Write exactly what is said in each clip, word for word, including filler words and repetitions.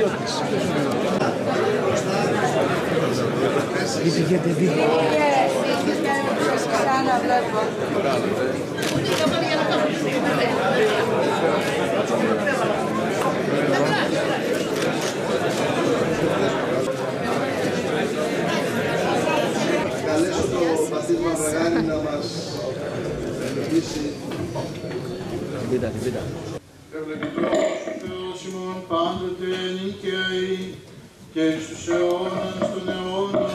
Πήγαινε δίπλα. Ξανά βλέπω. Καλέσω το πατήρ Μαυραγάνη να μας ενεργήσει. Την πίτα, την πίτα. Ευλογητός ο Θεός ημών πάντοτε νικαίοι και εις τους αιώνας των αιώνων.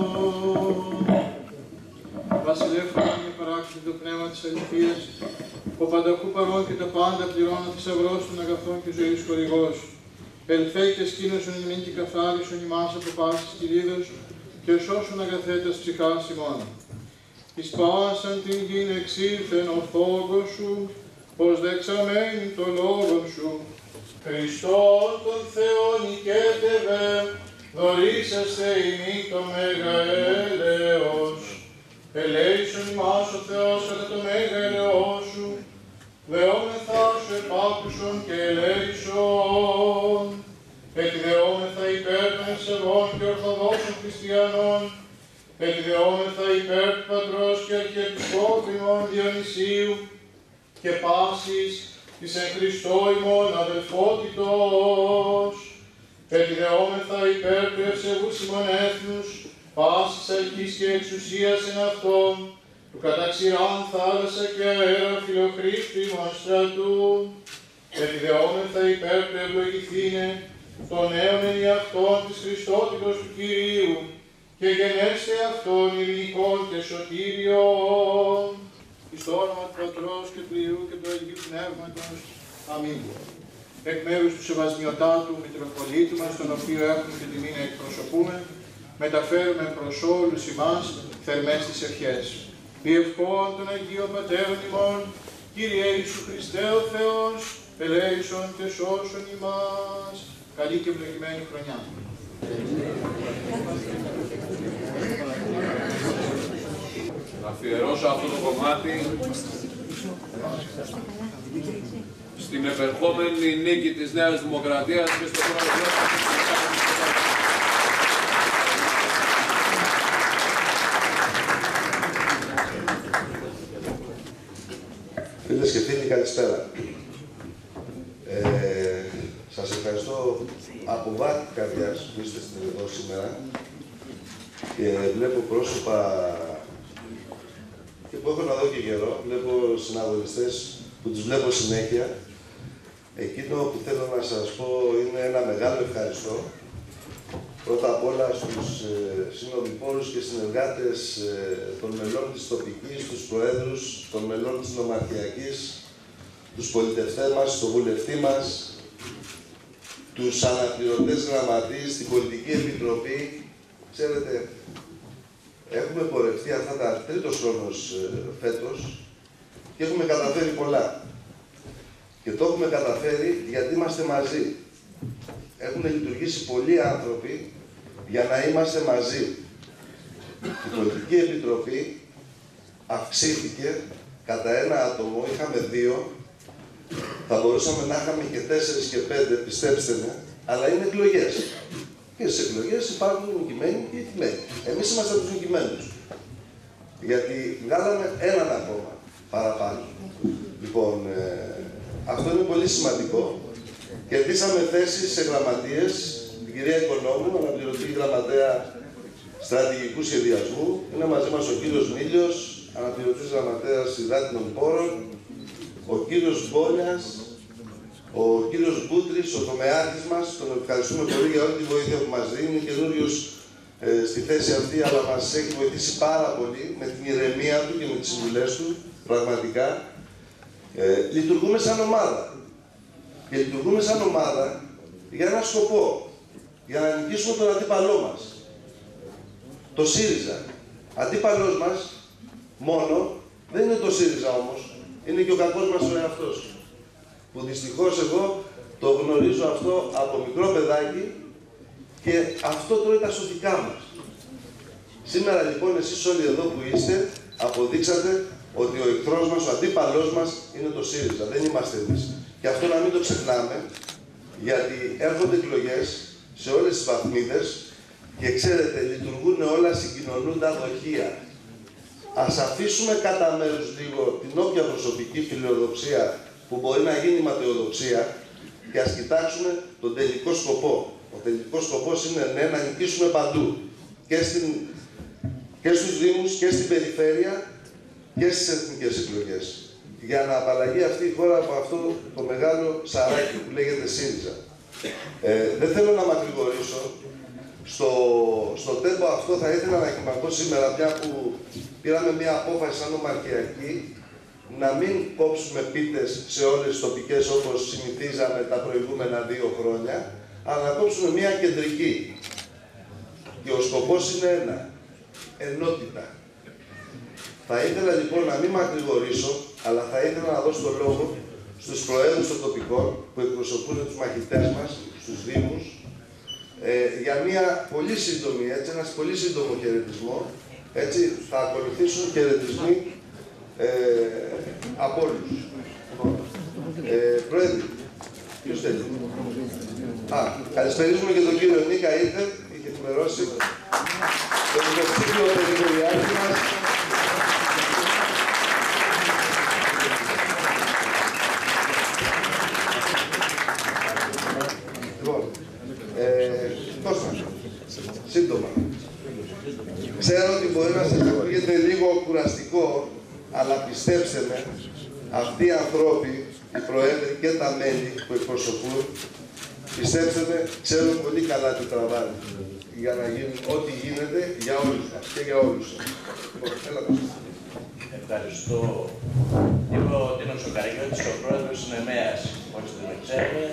Βασιλεύ και παράξενε το πνεύμα της αληθείας, ο πανταχού παρών και τα πάντα πληρώνω θησαυρός των αγαθών και ζωής χορηγός. Ελθέ και σκήνωσον ημίν και καθάρισον ημάς από πάσης κυλίδος και σώσον αγαθέτας ψυχάς ημών. Εις πάσαν την γην εξήλθεν ο φόγκος σου, πως δεξαμένην το λόγον σου. Χριστόν τον Θεό νικέτευε, δωρήσαστε ημί το μέγα έλεος. Ελέησον ημάς ο Θεός κατά το μέγα έλεος σου, δεόμεθα σου επάκουσον και ελέησον. Επιδεόμεθα υπέρ των ευσεβών και ορθοδόξων χριστιανών, επιδεόμεθα υπέρ του Πατρός και Αρχιεπισκόπου ημών Διονυσίου και πάσης της εν Χριστώ ημών αδελφότητος. Επιδεόμεθα υπέρ του ευσεβούς ημών έθνους, πάσης αρχής και εξουσίας εν αυτόν, του καταξηράν θάλασσα και αέρα φιλοχρήστου ημών στρατού. Επιδεόμεθα υπέρ του ευλογηθήνε, των νέων εν αυτόν της Χριστότητος του Κυρίου, και γενέστε αυτόν ειρηνικών και σωτήριων. Εις το όνομα του Πατρός και του Υιού και του Αγίου Πνεύματος. Αμήν. Εκ μέρους του Σεβασμιωτάτου Μητροπολίτου μας, τον οποίο έχουμε την τιμή να εκπροσωπούμε, μεταφέρουμε προς όλους ημάς θερμές τις ευχές. Διευχών των Αγίων Πατέρων ημών, Κύριε Ιησού Χριστέ ο Θεός, ελέησον και σώσον ημάς. Καλή και ευλογημένη χρονιά. Να αφιερώσω αυτό το κομμάτι στην επερχόμενη νίκη της Νέας Δημοκρατίας και στο πρόεδρο. Φίλες και φίλοι, καλησπέρα. Ε, σας ευχαριστώ από βάθη καρδιάς που είστε εδώ σήμερα και βλέπω πρόσωπα και που έχω να δω και καιρό. Βλέπω συναγωνιστές που τους βλέπω συνέχεια. Εκείνο που θέλω να σας πω είναι ένα μεγάλο ευχαριστώ. Πρώτα απ' όλα στους ε, συνοδοιπόρους και συνεργάτες ε, των μελών της τοπικής, τους προέδρους, των μελών της νομαρχιακής, τους πολιτευτές μας, τον βουλευτή μας, τους αναπληρωτές γραμματείς, την πολιτική επιτροπή. Ξέρετε, έχουμε πορευτεί αυτά τα τρίτος χρόνος ε, φέτος και έχουμε καταφέρει πολλά. Και το έχουμε καταφέρει γιατί είμαστε μαζί. Έχουν λειτουργήσει πολλοί άνθρωποι για να είμαστε μαζί. Η πολιτική επιτροπή αυξήθηκε κατά ένα άτομο, είχαμε δύο, θα μπορούσαμε να είχαμε και τέσσερις και πέντε, πιστέψτε με, αλλά είναι εκλογές. Και στις εκλογές υπάρχουν νικημένοι και ηθμένοι. Εμείς είμαστε τους νικημένους. Γιατί βγάλαμε έναν ακόμα παραπάνω. Λοιπόν, ε, αυτό είναι πολύ σημαντικό. Κερδίσαμε θέσεις σε γραμματείες, την κυρία Οικονόμου, αναπληρωτή γραμματέα στρατηγικού σχεδιασμού. Είναι μαζί μας ο κύριος Μίλιος, αναπληρωτής γραμματέας υδάτινων πόρων, ο κύριος Μπόνιας, ο κύριος Μπούτρης, ο τομεάρχης μας. Τον ευχαριστούμε πολύ για όλη τη βοήθεια που μας δίνει. Είναι καινούριος ε, στη θέση αυτή, αλλά μας έχει βοηθήσει πάρα πολύ με την ηρεμία του και με τις συμβουλές του, πραγματικά. Ε, λειτουργούμε σαν ομάδα. Και λειτουργούμε σαν ομάδα για ένα σκοπό. Για να νικήσουμε τον αντίπαλό μας. Το ΣΥΡΙΖΑ. Αντίπαλός μας μόνο δεν είναι το ΣΥΡΙΖΑ όμως. Είναι και ο κακός μας ο εαυτός. Που δυστυχώς εγώ το γνωρίζω αυτό από μικρό παιδάκι και αυτό τρώει τα σωτικά μας. Σήμερα λοιπόν εσείς όλοι εδώ που είστε αποδείξατε ότι ο εχθρός μας, ο αντίπαλός μας είναι το ΣΥΡΙΖΑ. Δεν είμαστε εμείς. Και αυτό να μην το ξεχνάμε, Γιατί έρχονται εκλογές σε όλες τις βαθμίδες και ξέρετε, λειτουργούν όλα συγκοινωνούντα δοχεία. Ας αφήσουμε κατά μέρους λίγο την όποια προσωπική φιλοδοξία που μπορεί να γίνει ματαιοδοξία και ας κοιτάξουμε τον τελικό σκοπό. Ο τελικός σκοπός είναι ναι, να νικήσουμε παντού. Και, στην, και στους Δήμους και στην περιφέρεια και στις εθνικές εκλογές. Για να απαλλαγεί αυτή η χώρα από αυτό το μεγάλο σαράκι που λέγεται ΣΥΡΙΖΑ. Ε, δεν θέλω να μακρηγορήσω. Στο, στο τέμπο αυτό θα ήθελα να κοιμαθώ σήμερα, πια που πήραμε μια απόφαση σαν ομαρχιακή, να μην κόψουμε πίτες σε όλες τις τοπικές όπως συνηθίζαμε τα προηγούμενα δύο χρόνια, αλλά να κόψουμε μια κεντρική. Και ο σκοπός είναι ένα, ενότητα. Θα ήθελα λοιπόν να μην μακρηγορήσω, αλλά θα ήθελα να δώσω το λόγο στους προέδρους των τοπικών που εκπροσωπούν τους μαχητές μας, στους Δήμους, ε, για μια πολύ σύντομη, έτσι, ένας πολύ σύντομο χαιρετισμό. Έτσι, θα ακολουθήσουν χαιρετισμοί ε, από όλους. Ε, Πρόεδρε, ποιος θέλει? Α, καλησπερίζουμε και τον κύριο Νίκα Ήρθεν, είχε ενημερώσει τον υποψήφιο περιφερειάρχη μας. Λοιπόν, ε, Κώστα, σύντομα. Ξέρω ότι μπορεί να σας ακούγεται λίγο κουραστικό, αλλά πιστέψτε με, αυτοί οι ανθρώποι, οι προέδροι και τα μέλη που εκπροσωπούν, πιστέψτε με, ξέρουν πολύ καλά τι τραβάνε για να γίνει ό,τι γίνεται για όλους μας και για όλους σας. Ευχαριστώ. Είμαι ο Τίνος ο Καραγιώτης, ο πρόεδρος της ΝΕΜΕΑΣ, μόλις δεν με ξέρετε.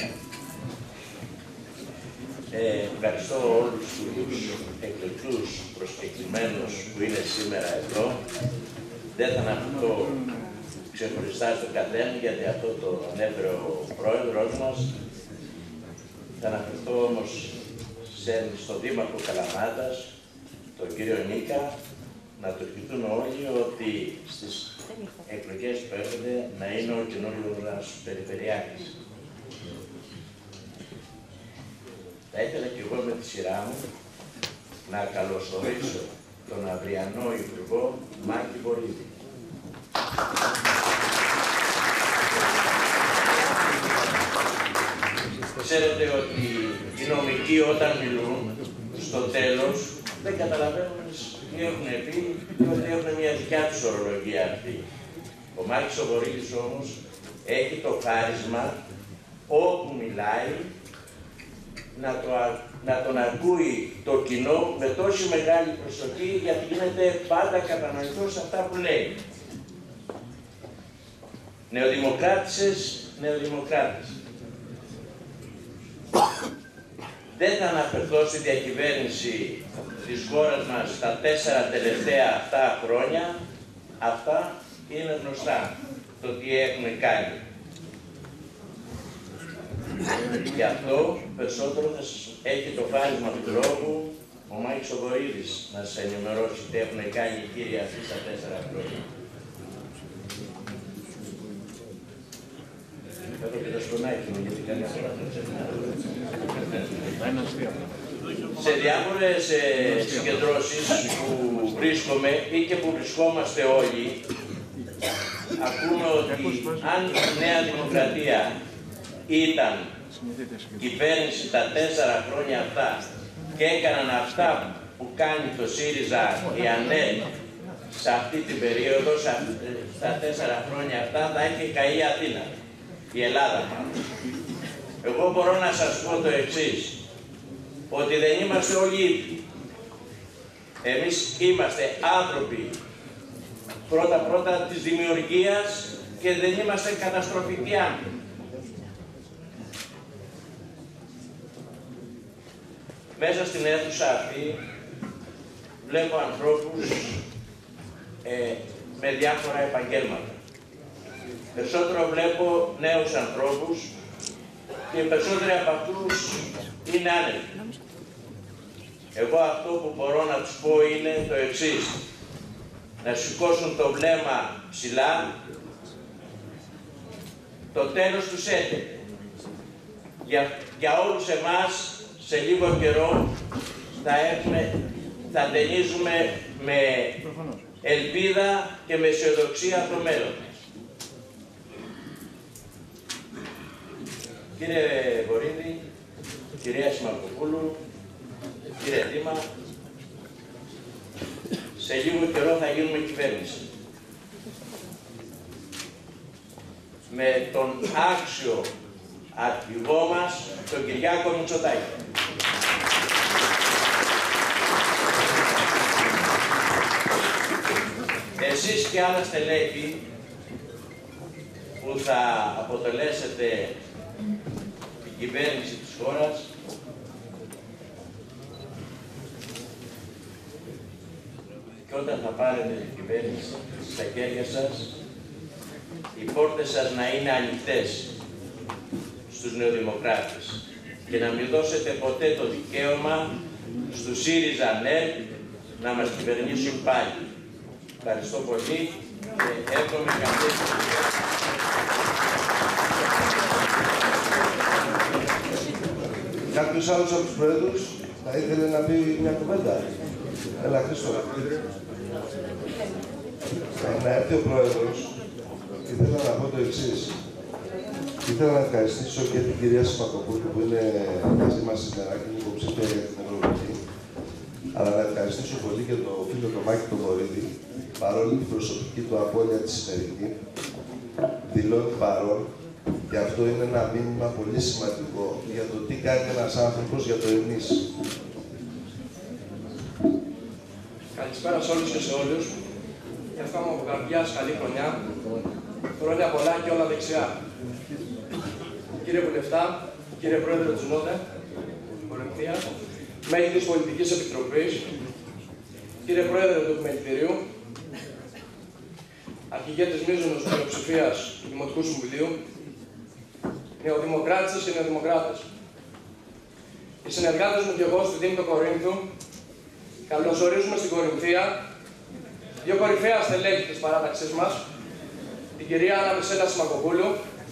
Ε, ευχαριστώ όλους τους εκλεκτούς προσκεκλημένους που είναι σήμερα εδώ. Δεν θα αναφερθώ ξεχωριστά στον καθένα, γιατί αυτό το ανέφερε ο πρόεδρος μας. Θα αναφερθώ όμως στον Δήμαρχο Καλαμάτας, τον κύριο Νίκα, να το ευχηθούν όλοι ότι στις εκλογές που έρχονται να είναι ο καινούριος περιφερειάρχης. Θα ήθελα και εγώ με τη σειρά μου να καλωσορίσω τον αυριανό Υπουργό Μάκη Βορίδη. Ξέρετε ότι οι νομικοί όταν μιλούν στο τέλος δεν καταλαβαίνουν τι έχουν πει και ότι έχουν μια δικιά τους ορολογία αυτή. Ο Μάκης ο Βορίδης όμως έχει το χάρισμα όπου μιλάει να, το, να τον ακούει το κοινό με τόση μεγάλη προσοχή, γιατί γίνεται πάντα κατανοητός αυτά που λέει. Νεοδημοκράτησες, νεοδημοκράτες. Δεν θα αναφερθώ στη διακυβέρνηση της χώρας μας τα τέσσερα τελευταία αυτά χρόνια. Αυτά είναι γνωστά, το τι έχουμε κάνει. Γι' αυτό περισσότερο θα σας έχει το χάρισμα του λόγου ο Μάκης ο Βορίδης να σας ενημερώσει τι έχουν κάνει οι κύριοι αυτοί στα τέσσερα χρόνια. Θέλω και το σκονάκι μου, γιατί καμιά φορά δεν ξεχνάω. Σε διάφορες ε, συγκεντρώσεις που βρίσκομαι ή και που βρισκόμαστε όλοι, ακούμε ότι αν η Νέα Δημοκρατία ήταν κυβέρνηση τα τέσσερα χρόνια αυτά και έκαναν αυτά που κάνει το ΣΥΡΙΖΑ, η ΑΝΕΛ, σε αυτή την περίοδο, σε αυτή, στα τέσσερα χρόνια αυτά, θα έχει καεί η Αθήνα, η Ελλάδα. Εγώ μπορώ να σας πω το εξής, ότι δεν είμαστε όλοι ίδιοι. Εμείς είμαστε άνθρωποι πρώτα-πρώτα της δημιουργίας και δεν είμαστε καταστροφικοί άνθρωποι. Μέσα στην αίθουσα αυτή βλέπω ανθρώπους ε, με διάφορα επαγγέλματα. Περισσότερο βλέπω νέους ανθρώπους και οι περισσότεροι από αυτούς είναι άνεργοι. Εγώ αυτό που μπορώ να τους πω είναι το εξής. Να σηκώσουν το βλέμμα ψηλά, το τέλος τους έρχεται. για, για όλους εμάς σε λίγο καιρό θα, έχουμε, θα ταινίζουμε με ελπίδα και με αισιοδοξία το μέλλον. Κύριε Βορύδη, κυρία Σιμακοπούλου, κύριε Δήμα, σε λίγο καιρό θα γίνουμε κυβέρνηση. Με τον άξιο αρχηγό μας, τον Κυριάκο Μητσοτάκη. Εσείς και άλλα στελέχη που θα αποτελέσετε την κυβέρνηση της χώρας, και όταν θα πάρετε την κυβέρνηση στα χέρια σας, οι πόρτες σας να είναι ανοιχτές στους νεοδημοκράτες και να μην δώσετε ποτέ το δικαίωμα στους ΣΥΡΙΖΑ ΝΕΛ να μας κυβερνήσουν πάλι. Ευχαριστώ πολύ και εύχομαι καλή επιτυχία. Κάποιος άλλος από τους Προέδρους θα ήθελε να πει μια κουβέντα. Έλα, Χρήστο. Να έρθει ο Πρόεδρος, ήθελα να πω το εξής. Ήθελα να ευχαριστήσω και την κυρία Σιμακοπούλου που είναι μαζί μας σήμερα και είναι υποψήφια για την Ευρωβουλευτή. Αλλά να ευχαριστήσω πολύ και τον φίλο τον Μάκη τον Βορύδη, παρόλη την προσωπική του απώλεια τη σημερινή, δηλώνει παρόν. Και αυτό είναι ένα μήνυμα πολύ σημαντικό για το τι κάνει ένας άνθρωπος για το εμείς. Καλησπέρα σε όλους και σε όλους. Εύχομαι από καρδιάς καλή χρονιά. Χρόνια πολλά και όλα δεξιά. Κύριε Βουλευτά, κύριε Πρόεδρε της ΝΟΔΕ, Κορινθίας, μέλη της Πολιτικής Επιτροπής, κύριε Πρόεδρε του Επιμελητηρίου, αρχηγέ της μείζωνος πλειοψηφίας του Δημοτικού Συμβουλίου, νεοδημοκράτες και νεοδημοκράτες. Οι συνεργάτες μου και εγώ στη Δήμη του Κορίνθου καλωσορίζουμε στην Κορινθία δύο κορυφαία στελέχη της παράταξής μας, την κυρία Άννα Μισέλα Σιμακοπούλου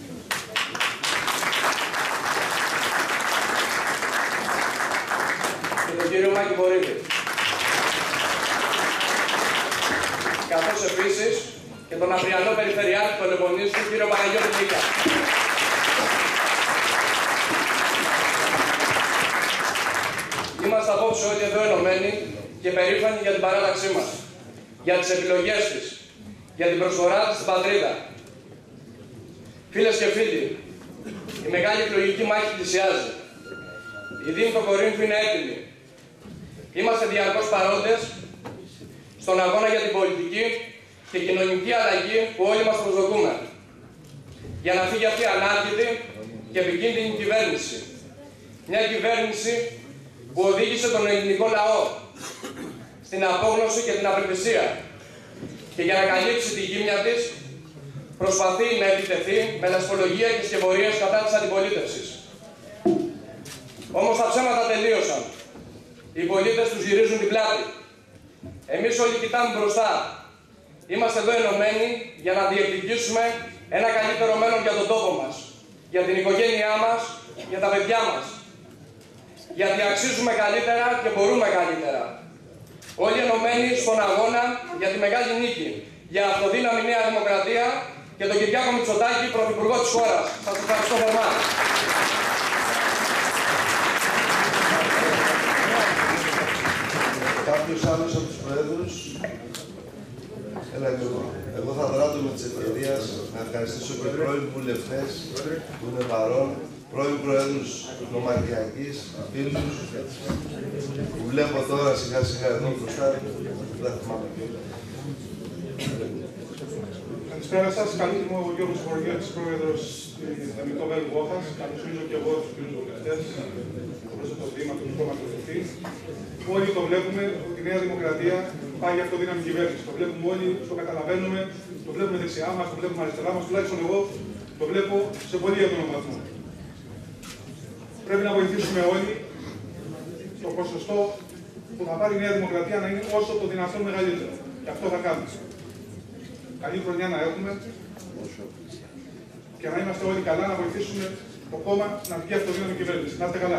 και τον κύριο Μάκη Βορύδη. Καθώς επίσης και τον αυριανό Περιφερειάρχη του Πελοποννήσου, κύριο Παναγιώτη Νίκα. Είμαστε απόψε όλοι εδώ ενωμένοι και περήφανοι για την παράταξή μας, για τις επιλογές της, για την προσφορά της στην πατρίδα. Φίλες και φίλοι, η μεγάλη εκλογική μάχη πλησιάζει. Η Δήμη του Κορίνθου είναι έτοιμη. Είμαστε διαρκώς παρόντες στον αγώνα για την πολιτική και κοινωνική αλλαγή που όλοι μας προσδοκούμε. Για να φύγει αυτή η ανάρκητη και επικίνδυνη κυβέρνηση. Μια κυβέρνηση που οδήγησε τον ελληνικό λαό στην απόγνωση και την απελπισία. Και για να καλύψει τη γύμνια της, προσπαθεί να επιτεθεί με λασπολογία και σκευωρίες κατά της αντιπολίτευσης. Όμως τα ψέματα τελείωσαν. Οι πολίτες τους γυρίζουν την πλάτη. Εμείς όλοι κοιτάμε μπροστά. Είμαστε εδώ ενωμένοι για να διεκδικήσουμε ένα καλύτερο μέλλον για τον τόπο μας, για την οικογένειά μας, για τα παιδιά μας. Γιατί αξίζουμε καλύτερα και μπορούμε καλύτερα. Όλοι ενωμένοι στον αγώνα για τη μεγάλη νίκη, για αυτοδύναμη Νέα Δημοκρατία και τον Κυριάκο Μητσοτάκη, Πρωθυπουργό της χώρας. Σας ευχαριστώ θερμά. Κάποιος άλλος από τους Προέδρους. Έλα και εγώ. Εγώ θα δράτω με τις ευκαιρίες να ευχαριστήσω και πρώην βουλευτές που είναι παρόν, πρώην Προέδρους Νομαρχιακής, φίλους που βλέπω τώρα σιγά σιγά εδώ μπροστά. Δεν θυμάμαι και όλα. Καλησπέρα σας. Καλύπτω ο Γιώργος Βορειώτης, Πρόεδρος του Δημοτικού Βέλου Βόχας. Καλωσορίζω και εγώ τους κύριους βουλευτές, το πρόσωπο του Δήματος, του κόμματος Ευθύ. Όλοι το βλέπουμε ότι η Νέα Δημοκρατία πάει για αυτοδύναμη κυβέρνηση. Το βλέπουμε όλοι, το καταλαβαίνουμε, το βλέπουμε δεξιά μας, το βλέπουμε αριστερά μας. Τουλάχιστον εγώ το βλέπω σε πολύ έντονο βαθμό. Πρέπει να βοηθήσουμε όλοι το ποσοστό που θα πάρει η Νέα Δημοκρατία να είναι όσο το δυνατόν μεγαλύτερο. Και αυτό θα κάνουμε. Καλή χρονιά να έχουμε και να είμαστε όλοι καλά, να βοηθήσουμε το κόμμα να βγει αυτοδύναμη την κυβέρνηση. Να είστε καλά.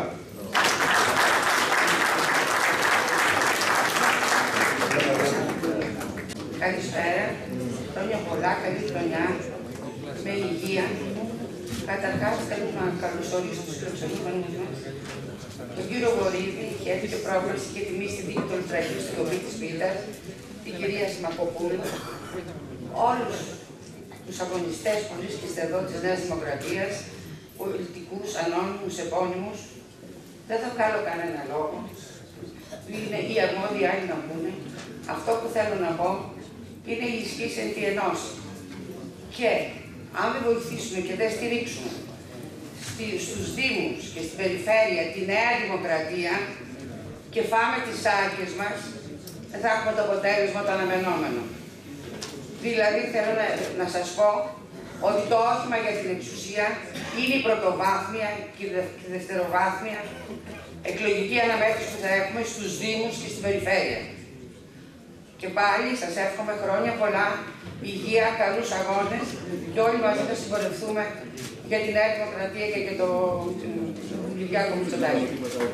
Καλησπέρα. Χρόνια πολλά, καλή χρονιά, με υγεία. Καταρχάς, θέλω να καλωσορίσω τους φιλοξενούμενους μας, τον κύριο Βορύδη, χέρι και πρόκληση και τιμή στη δίκη του Λουτρακίου στην κοπή της Πίτας, την κυρία Σιμακοπούλου, όλους τους αγωνιστές που βρίσκεστε εδώ της Νέας Δημοκρατίας, πολιτικούς, ανώνυμους, επώνυμους. Δεν θα βγάλω κανένα λόγο. Είναι οι αρμόδιοι άλλοι να πούνε. Αυτό που θέλω να πω είναι η ισχύς εν τη ενώση. Και αν δεν βοηθήσουμε και δεν στηρίξουμε στους Δήμους και στην Περιφέρεια τη Νέα Δημοκρατία και φάμε τις άκρες μας, δεν θα έχουμε το αποτέλεσμα το αναμενόμενο. Δηλαδή θέλω να, να σας πω ότι το όχημα για την εξουσία είναι η πρωτοβάθμια και η δευτεροβάθμια εκλογική αναμέτρηση που θα έχουμε στους Δήμους και στην Περιφέρεια. Και πάλι σας εύχομαι χρόνια πολλά, υγεία, καλούς αγώνες και όλοι μαζί θα συμπορευτούμε για τη Νέα Δημοκρατία και για το Κυριάκο Μητσοτάκη.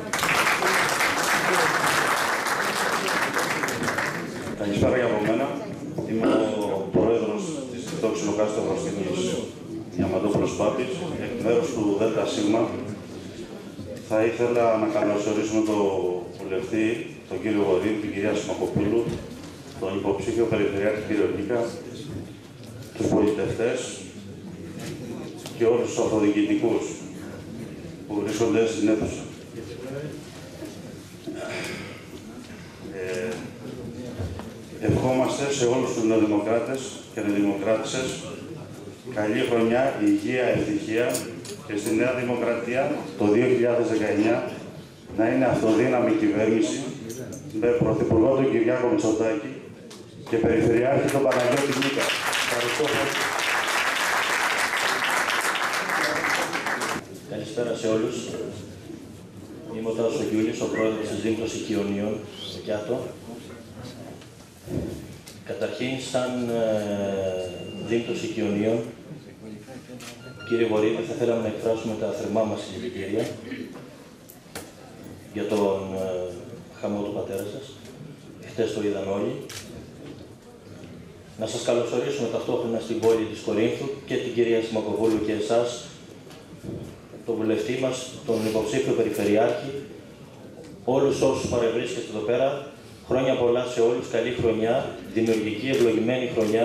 Καλησπέρα για από μένα. Είμαι ο πρόεδρος της Δόξης Λουκάς του Ευρωσκήνης Διαμαντόπουλος Πάπης. Εκ μέρους του ΔΣ θα ήθελα να καλωσορίσουμε τον βουλευτή, τον κύριο Βορύδη, την κυρία Σιμακοπούλου, τον υποψήφιο Περιφερειάρχη κύριο Νίκα, τους πολιτευτές και όλους τους αυτοδιοικητικούς που βρίσκονται στην αίθουσα. Ε, ευχόμαστε σε όλους τους νεοδημοκράτες και νεοδημοκράτησες καλή χρονιά, υγεία, ευτυχία και στη Νέα Δημοκρατία το δύο χιλιάδες δεκαεννιά να είναι αυτοδύναμη κυβέρνηση με Πρωθυπουργό τον Κυριάκο Μητσοτάκη και Περιφερειάρχη τον Παναγιώτη Νίκα. Ευχαριστώ. Καλησπέρα σε όλους. Είμαι ο Τάσος Γιούλης, ο πρόεδρος της Δήμητος Οικειονίων, στο Κιάτο. Καταρχήν, σαν ε, Δήμητος Οικειονίων, κύριε Βορύδη, θα θέλαμε να εκφράσουμε τα θερμά μας συλληπιτήρια για τον ε, χαμό του πατέρα σας. Χτες το είδαν όλοι. Να σας καλωσορίσουμε ταυτόχρονα στην πόλη της Κορίνθου και την κυρία Σιμακοπούλου και εσάς, τον βουλευτή μας, τον υποψήφιο Περιφερειάρχη, όλους όσους παρευρίσκεστε εδώ πέρα. Χρόνια πολλά σε όλους, καλή χρονιά, δημιουργική, ευλογημένη χρονιά.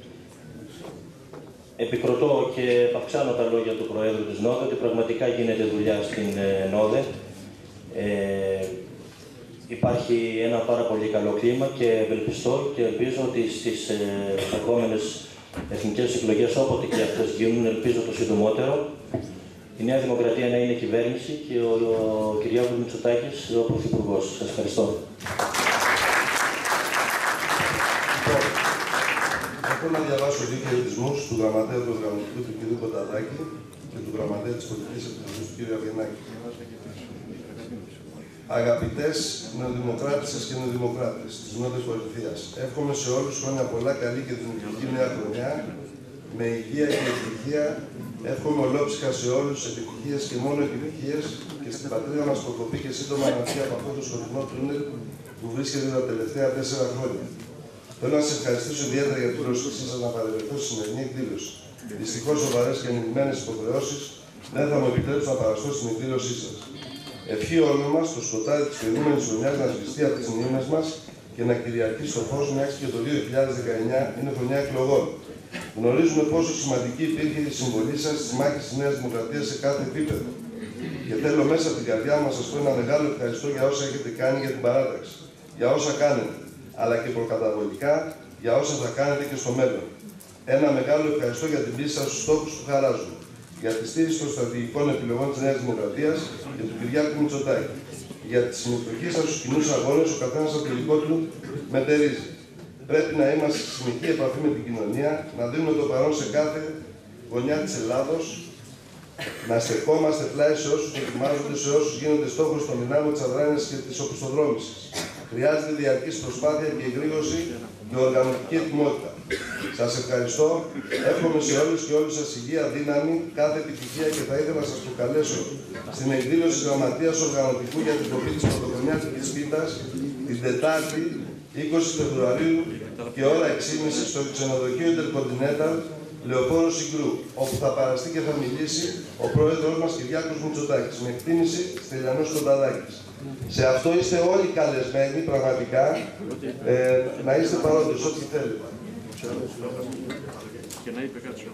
Επικροτώ και επαυξάνω τα λόγια του Προέδρου της ΝΟΔΕ, ότι πραγματικά γίνεται δουλειά στην ΝΟΔΕ. Ε, υπάρχει ένα πάρα πολύ καλό κλίμα και ευελπιστώ και ελπίζω ότι στις ε, επόμενες εθνικές εκλογές, όποτε και αυτές γίνουν, ελπίζω το συντομότερο, η Νέα Δημοκρατία να είναι κυβέρνηση και ο, ο Κυριάκος Μητσοτάκης ο Πρωθυπουργός. Σας ευχαριστώ. Έχω να διαβάσω δύο χαιρετισμούς του γραμματέα του Γραμματικού του κ. Κονταδάκη και του γραμματέα της Πολιτικής Επιτροπής του κ. Αυγενάκη. Αγαπητές νεοδημοκράτησες και νεοδημοκράτες της Νότιας Κορινθίας, εύχομαι σε όλους χρόνια πολλά, καλή και δημιουργική νέα χρονιά, με υγεία και ευτυχία. Εύχομαι ολόψυχα σε όλους επιτυχίες και μόνο επιτυχίες και στην πατρίδα μας προκοπή και σύντομα να βγει από αυτό το σκοτεινό τούνελ που βρίσκεται τα τελευταία τέσσερα χρόνια. Θέλω να σας ευχαριστήσω ιδιαίτερα για την προσοχή σας να παρευρεθώ στη σημερινή εκδήλωση. Δυστυχώς, σοβαρές και ανηλυμένες υποχρεώσεις δεν θα μου επιτρέψουν να παραστώ στην εκδήλωσή σας. Ευχή όλων μας το σκοτάδι της προηγούμενης χρονιάς να σβηστεί από τις μνήμες μας και να κυριαρχήσει στο φως, μιας και το δύο χιλιάδες δεκαεννιά είναι χρονιά εκλογών. Γνωρίζουμε πόσο σημαντική υπήρχε η συμβολή σας στις μάχες της Νέας Δημοκρατίας σε κάθε επίπεδο. Και θέλω μέσα από την καρδιά μας να σας πω ένα μεγάλο ευχαριστώ για όσα έχετε κάνει για την παράταξη, για όσα κάνετε, αλλά και προκαταβολικά για όσα θα κάνετε και στο μέλλον. Ένα μεγάλο ευχαριστώ για την πίστη σας στους στόχους που χαράζουν, για τη στήριξη των στρατηγικών επιλογών της Νέας Δημοκρατίας και του Κυριάκου Μητσοτάκη, για τη συμμετοχή σας στους κοινούς αγώνες, ο καθένας από το δικό του μετερίζει. Πρέπει να είμαστε σε συνεχή επαφή με την κοινωνία, να δίνουμε το παρόν σε κάθε γωνιά της Ελλάδος, να στεκόμαστε πλάι σε όσους δοκιμάζονται, σε όσους γίνονται στόχος των δυνάμεων της αδράνειας και της οπισθοδρόμησης. Χρειάζεται διαρκής προσπάθεια και εγρήγορση και οργανωτική ετοιμότητα. Σας ευχαριστώ. Εύχομαι σε όλους και όλους σας υγεία, δύναμη, κάθε επιτυχία και θα ήθελα να σας προκαλέσω στην εκδήλωση της Γραμματείας Οργανωτικού για την κοπή της Πρωτοχρονιάτικης Πίτας την Τετάρτη είκοσι Φεβρουαρίου και ώρα έξι και μισή στο ξενοδοχείο Intercontinental Λεωφόρο Συγκρού, όπου θα παραστεί και θα μιλήσει ο πρόεδρος μας Κυριάκος Μητσοτάκης. Με εκτίμηση, Στυλιανός Κονταδάκης. Σε αυτό είστε όλοι καλεσμένοι, πραγματικά, ε, να είστε παρόντες, ό,τι θέλετε. Και να είπε κάτι στο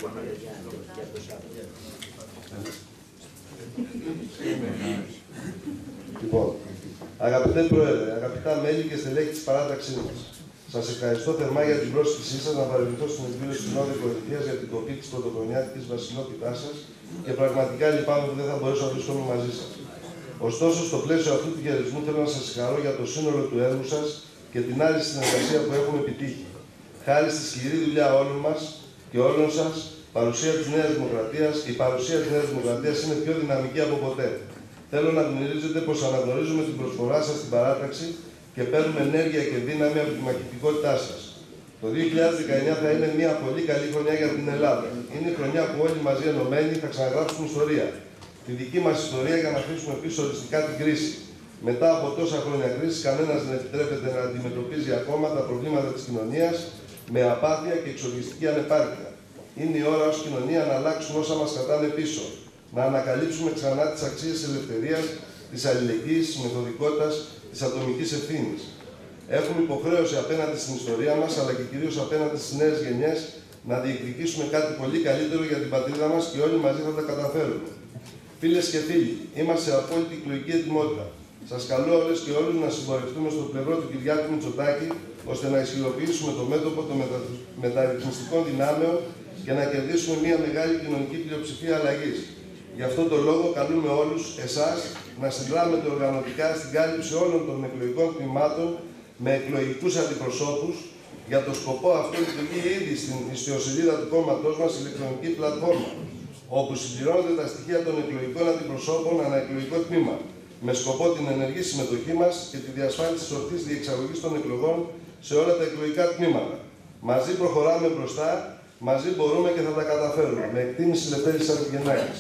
Λοιπόν, αγαπητέ Πρόεδρε, αγαπητά μέλη και στελέχη της παράταξής μας, σας ευχαριστώ θερμά για την πρόσκλησή σας να παρευρεθώ στην εκδήλωση της Νότιας Κορυφαίας για την κοπή της πρωτοχρονιάτικης βασιλότητάς σας και πραγματικά λυπάμαι που δεν θα μπορέσω να βρίσκομαι μαζί σας. Ωστόσο, στο πλαίσιο αυτού του χαιρετισμού θέλω να σας συγχαρώ για το σύνολο του έργου σας και την άλλη συνεργασία που έχουμε επιτύχει. Χάρη στη σκληρή δουλειά όλων μας και όλων σας, παρουσία της Νέας Δημοκρατίας, η παρουσία της Νέας Δημοκρατίας είναι πιο δυναμική από ποτέ. Θέλω να γνωρίζετε πως αναγνωρίζουμε την προσφορά σας στην παράταξη και παίρνουμε ενέργεια και δύναμη από τη μαχητικότητά σας. Το δύο χιλιάδες δεκαεννιά θα είναι μια πολύ καλή χρονιά για την Ελλάδα. Είναι η χρονιά που όλοι μαζί ενωμένοι θα ξαναγράψουμε ιστορία. Τη δική μας ιστορία για να αφήσουμε πίσω οριστικά την κρίση. Μετά από τόσα χρόνια κρίση, κανένας δεν επιτρέπεται να αντιμετωπίζει ακόμα τα προβλήματα της κοινωνίας με απάθεια και εξοργιστική ανεπάρκεια. Είναι η ώρα ως κοινωνία να αλλάξουμε όσα μας κρατάνε πίσω. Να ανακαλύψουμε ξανά τις αξίες της ελευθερίας, της αλληλεγγύης, της μεθοδικότητας, της ατομικής ευθύνης. Έχουμε υποχρέωση απέναντι στην ιστορία μας, αλλά και κυρίως απέναντι στις νέες γενιές, να διεκδικήσουμε κάτι πολύ καλύτερο για την πατρίδα μας και όλοι μαζί θα τα καταφέρουμε. Φίλες και φίλοι, είμαστε σε απόλυτη εκλογική ετοιμότητα. Σας καλώ όλες και όλους να συμπορευτούμε στο πλευρό του Κυριάκου Μητσοτάκη, ώστε να ισχυροποιήσουμε το μέτωπο των μετα... μεταρρυθμιστικών δυνάμεων και να κερδίσουμε μια μεγάλη κοινωνική πλειοψηφία αλλαγής. Γι' αυτό τον λόγο καλούμε όλους εσάς να συνδράμετε οργανωτικά στην κάλυψη όλων των εκλογικών τμήματων με εκλογικούς αντιπροσώπους. Για το σκοπό αυτό λειτουργεί ήδη στην ιστοσελίδα του κόμματός μας ηλεκτρονική πλατφόρμα, όπου συμπληρώνονται τα στοιχεία των εκλογικών αντιπροσώπων ανά εκλογικό τμήμα, με σκοπό την ενεργή συμμετοχή μας και τη διασφάλιση της ορθής διεξαγωγής των εκλογών σε όλα τα εκλογικά τμήματα. Μαζί προχωράμε μπροστά, μαζί μπορούμε και θα τα καταφέρουμε. Με εκτίμηση Λευτέρης Αργενάκης.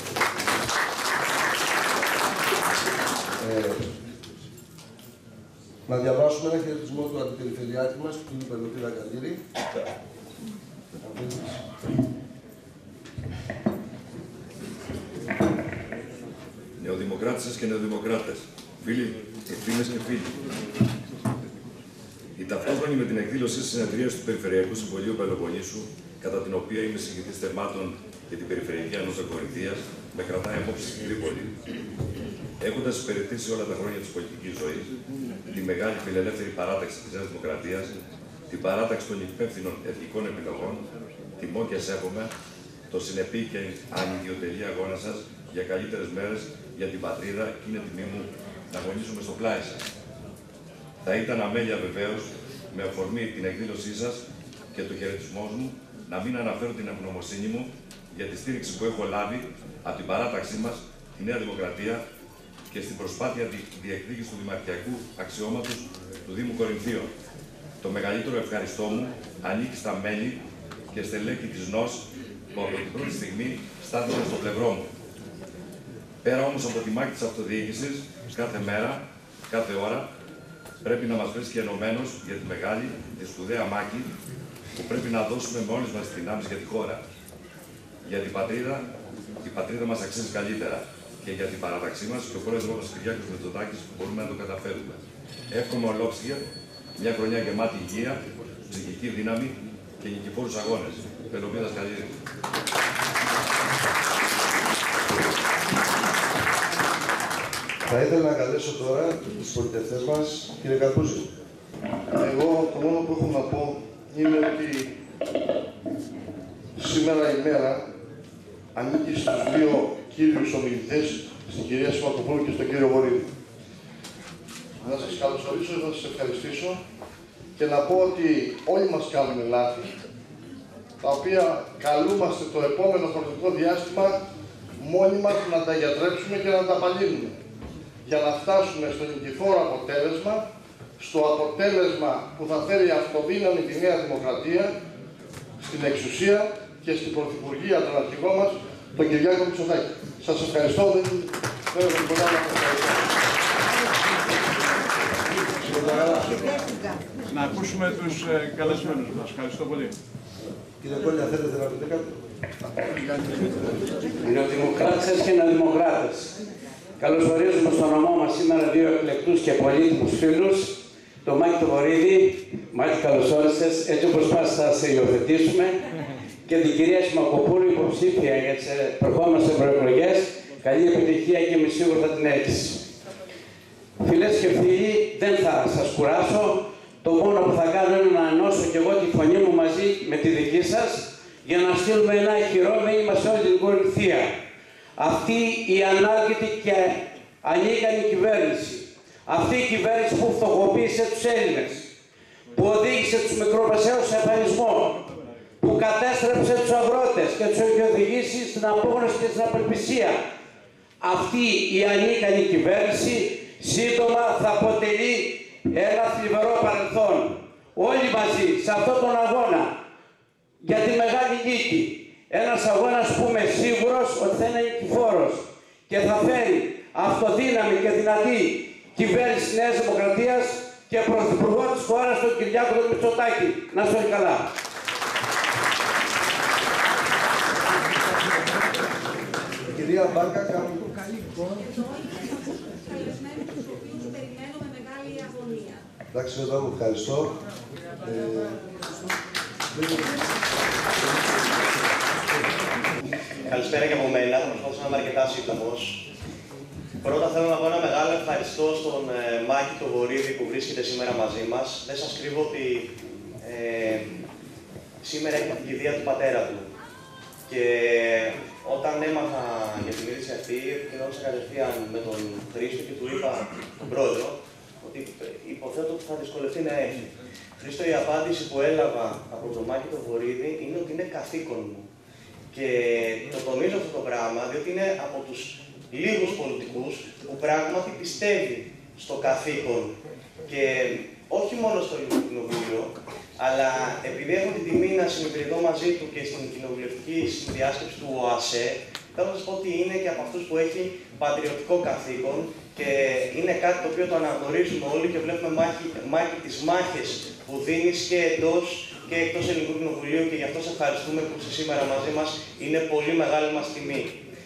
Ε, να διαβάσουμε ένα χαιρετισμό του αντιπεριφερειάτη μας, του κ. Πελωτήρα Καλήρη. Νεοδημοκράτες και νεοδημοκράτες, φίλοι και φίλες και φίλοι. Η ταυτόχρονη με την εκδήλωση της συνεδρίας του Περιφερειακού Συμβουλίου Πελοποννήσου, κατά την οποία είμαι συγκεκριτής θεμάτων για την Περιφερειακή Ανώσα Κορινθίας, με κρατάει απόψη στην Τρίπολη. Έχοντας υπηρετήσει όλα τα χρόνια της πολιτικής ζωής, τη μεγάλη φιλελεύθερη παράταξη της Νέας Δημοκρατίας, την παράταξη των υπεύθυνων εθνικών επιλογών, τιμώ και σέβομαι το συνεπή και ανιδιοτελή αγώνα σας για καλύτερες μέρες για την πατρίδα και είναι τιμή μου να αγωνίζουμε στο πλάι σας. Θα ήταν αμέλεια βεβαίως, με αφορμή την εκδήλωσή σας και το χαιρετισμό μου, να μην αναφέρω την ευγνωμοσύνη μου για τη στήριξη που έχω λάβει από την παράταξή μας, τη Νέα Δημοκρατία, και στην προσπάθεια διεκδίκησης του δημαρχιακού αξιώματος του Δήμου Κορινθίων. Το μεγαλύτερο ευχαριστώ μου ανήκει στα μέλη και στελέχη της ΝΟΣ που από την πρώτη στιγμή στάθηκαν στο πλευρό μου. Πέρα όμως από τη μάχη της αυτοδιοίκησης, κάθε μέρα, κάθε ώρα, πρέπει να μας βρίσκει ενωμένος για τη μεγάλη, τη σπουδαία μάχη που πρέπει να δώσουμε με όλες μας τις δυνάμεις για τη χώρα. Για την πατρίδα, η πατρίδα μας αξίζει καλύτερα. Και για την παράταξή μας και ο πρόεδρος μας Κυριάκος Μητσοτάκης μπορούμε να το καταφέρουμε. Εύχομαι ολόψυχα μια χρονιά γεμάτη υγεία, ψυχική δύναμη και νικηφόρους αγώνες. Πελοπίδας Καλήρη. Θα ήθελα να καλέσω τώρα τους πολιτευτές μας, κύριε Καρπούζη. Εγώ το μόνο που έχω να πω είναι ότι σήμερα η μέρα ανήκει στους δύο κύριους ομιλητές, στην κυρία Σηματοπούλου και στον κύριο Βορύδη. Να σας καλωσορίσω, να σας ευχαριστήσω και να πω ότι όλοι μας κάνουμε λάθη, τα οποία καλούμαστε το επόμενο χρονικό διάστημα μόνοι μας να τα γιατρέψουμε και να τα απαλύνουμε, για να φτάσουμε στο νικηφόρο αποτέλεσμα, στο αποτέλεσμα που θα φέρει αυτοδύναμη τη Νέα Δημοκρατία, στην εξουσία και στην πρωθυπουργία, τον αρχηγό μας, τον Κυριάκο Μητσοτάκη. Σας ευχαριστώ. Δεν θέλω τίποτα να σας ευχαριστώ. Να ακούσουμε τους ε, καλεσμένους μας. Ευχαριστώ πολύ. Κύριε Κόλλια, θέλετε να πείτε κάτι? Νεοδημοκράτες και νεοδημοκράτες. Καλωσορίζουμε στο νομό μας σήμερα δύο εκλεκτούς και πολύτιμους φίλους, τον Μάκη τον Βορίδη, Μάκη καλώς όρισες, έτσι όπως πας θα σε υιοθετήσουμε, και την κυρία Σιμακοπούλου, υποψήφια για τις προχώμενες ευρωεκλογές. Καλή επιτυχία και είμαι σίγουρο θα την έχεις. Φίλες και φίλοι, δεν θα σας κουράσω. Το μόνο που θα κάνω είναι να ενώσω και εγώ τη φωνή μου μαζί με τη δική σας για να στείλουμε ένα ηχηρό μήνυμα σε όλη την Κορινθία. Αυτή η ανάλγητη και ανίκανη κυβέρνηση, αυτή η κυβέρνηση που φτωχοποίησε τους Έλληνες, που οδήγησε τους μικρομεσαίους σε αφανισμό, που κατέστρεψε τους αγρότες και τους έχει οδηγήσει στην απόγνωση και στην απελπισία, αυτή η ανίκανη κυβέρνηση σύντομα θα αποτελεί ένα θλιβερό παρελθόν. Όλοι μαζί σε αυτόν τον αγώνα για τη μεγάλη νίκη. Ένας αγώνας που είμαι σίγουρος ότι θα είναι νικηφόρος και θα φέρει αυτοδύναμη και δυνατή κυβέρνηση της Νέας Δημοκρατίας και πρωθυπουργό της χώρας, τον Κυριάκο τον Μητσοτάκη. Να είστε όλοι καλά. Κυρία Μπάρκα, κάνουμε. Εντάξει, εδώ μου ευχαριστώ. Ε, Καλησπέρα και από μένα, θα προσπαθήσω να είμαι αρκετά σύντομος. Πρώτα θέλω να πω ένα μεγάλο ευχαριστώ στον ε, Μάκη τον Βορίδη που βρίσκεται σήμερα μαζί μας. Δεν σας κρύβω ότι ε, σήμερα έχει την κηδεία του πατέρα του. Και όταν έμαθα για την είδηση αυτή, επικοινώνησα κατευθείαν με τον Χρήστο και του είπα, τον πρόεδρο, ότι υποθέτω ότι θα δυσκολευτεί να έρθει. Χρήστο, η απάντηση που έλαβα από τον Μάκη τον Βορίδη είναι ότι είναι καθήκον μου. Και το τονίζω αυτό το πράγμα, διότι είναι από τους λίγους πολιτικούς που πράγματι πιστεύει στο καθήκον. Και όχι μόνο στο Ελληνικό Κοινοβούλιο, αλλά επειδή έχω την τιμή να συνυπηρετώ μαζί του και στην κοινοβουλευτική συνδιάσκεψη του ΟΑΣΕ, θέλω να σας πω ότι είναι και από αυτούς που έχει πατριωτικό καθήκον και είναι κάτι το οποίο το αναγνωρίζουμε όλοι και βλέπουμε μάχη, μάχη τις μάχες που δίνεις και εντός και εκτός Ελληνικού Κοινοβουλίου και γι' αυτό σε ευχαριστούμε που είσαι σήμερα μαζί μας. Είναι πολύ μεγάλη μας τιμή.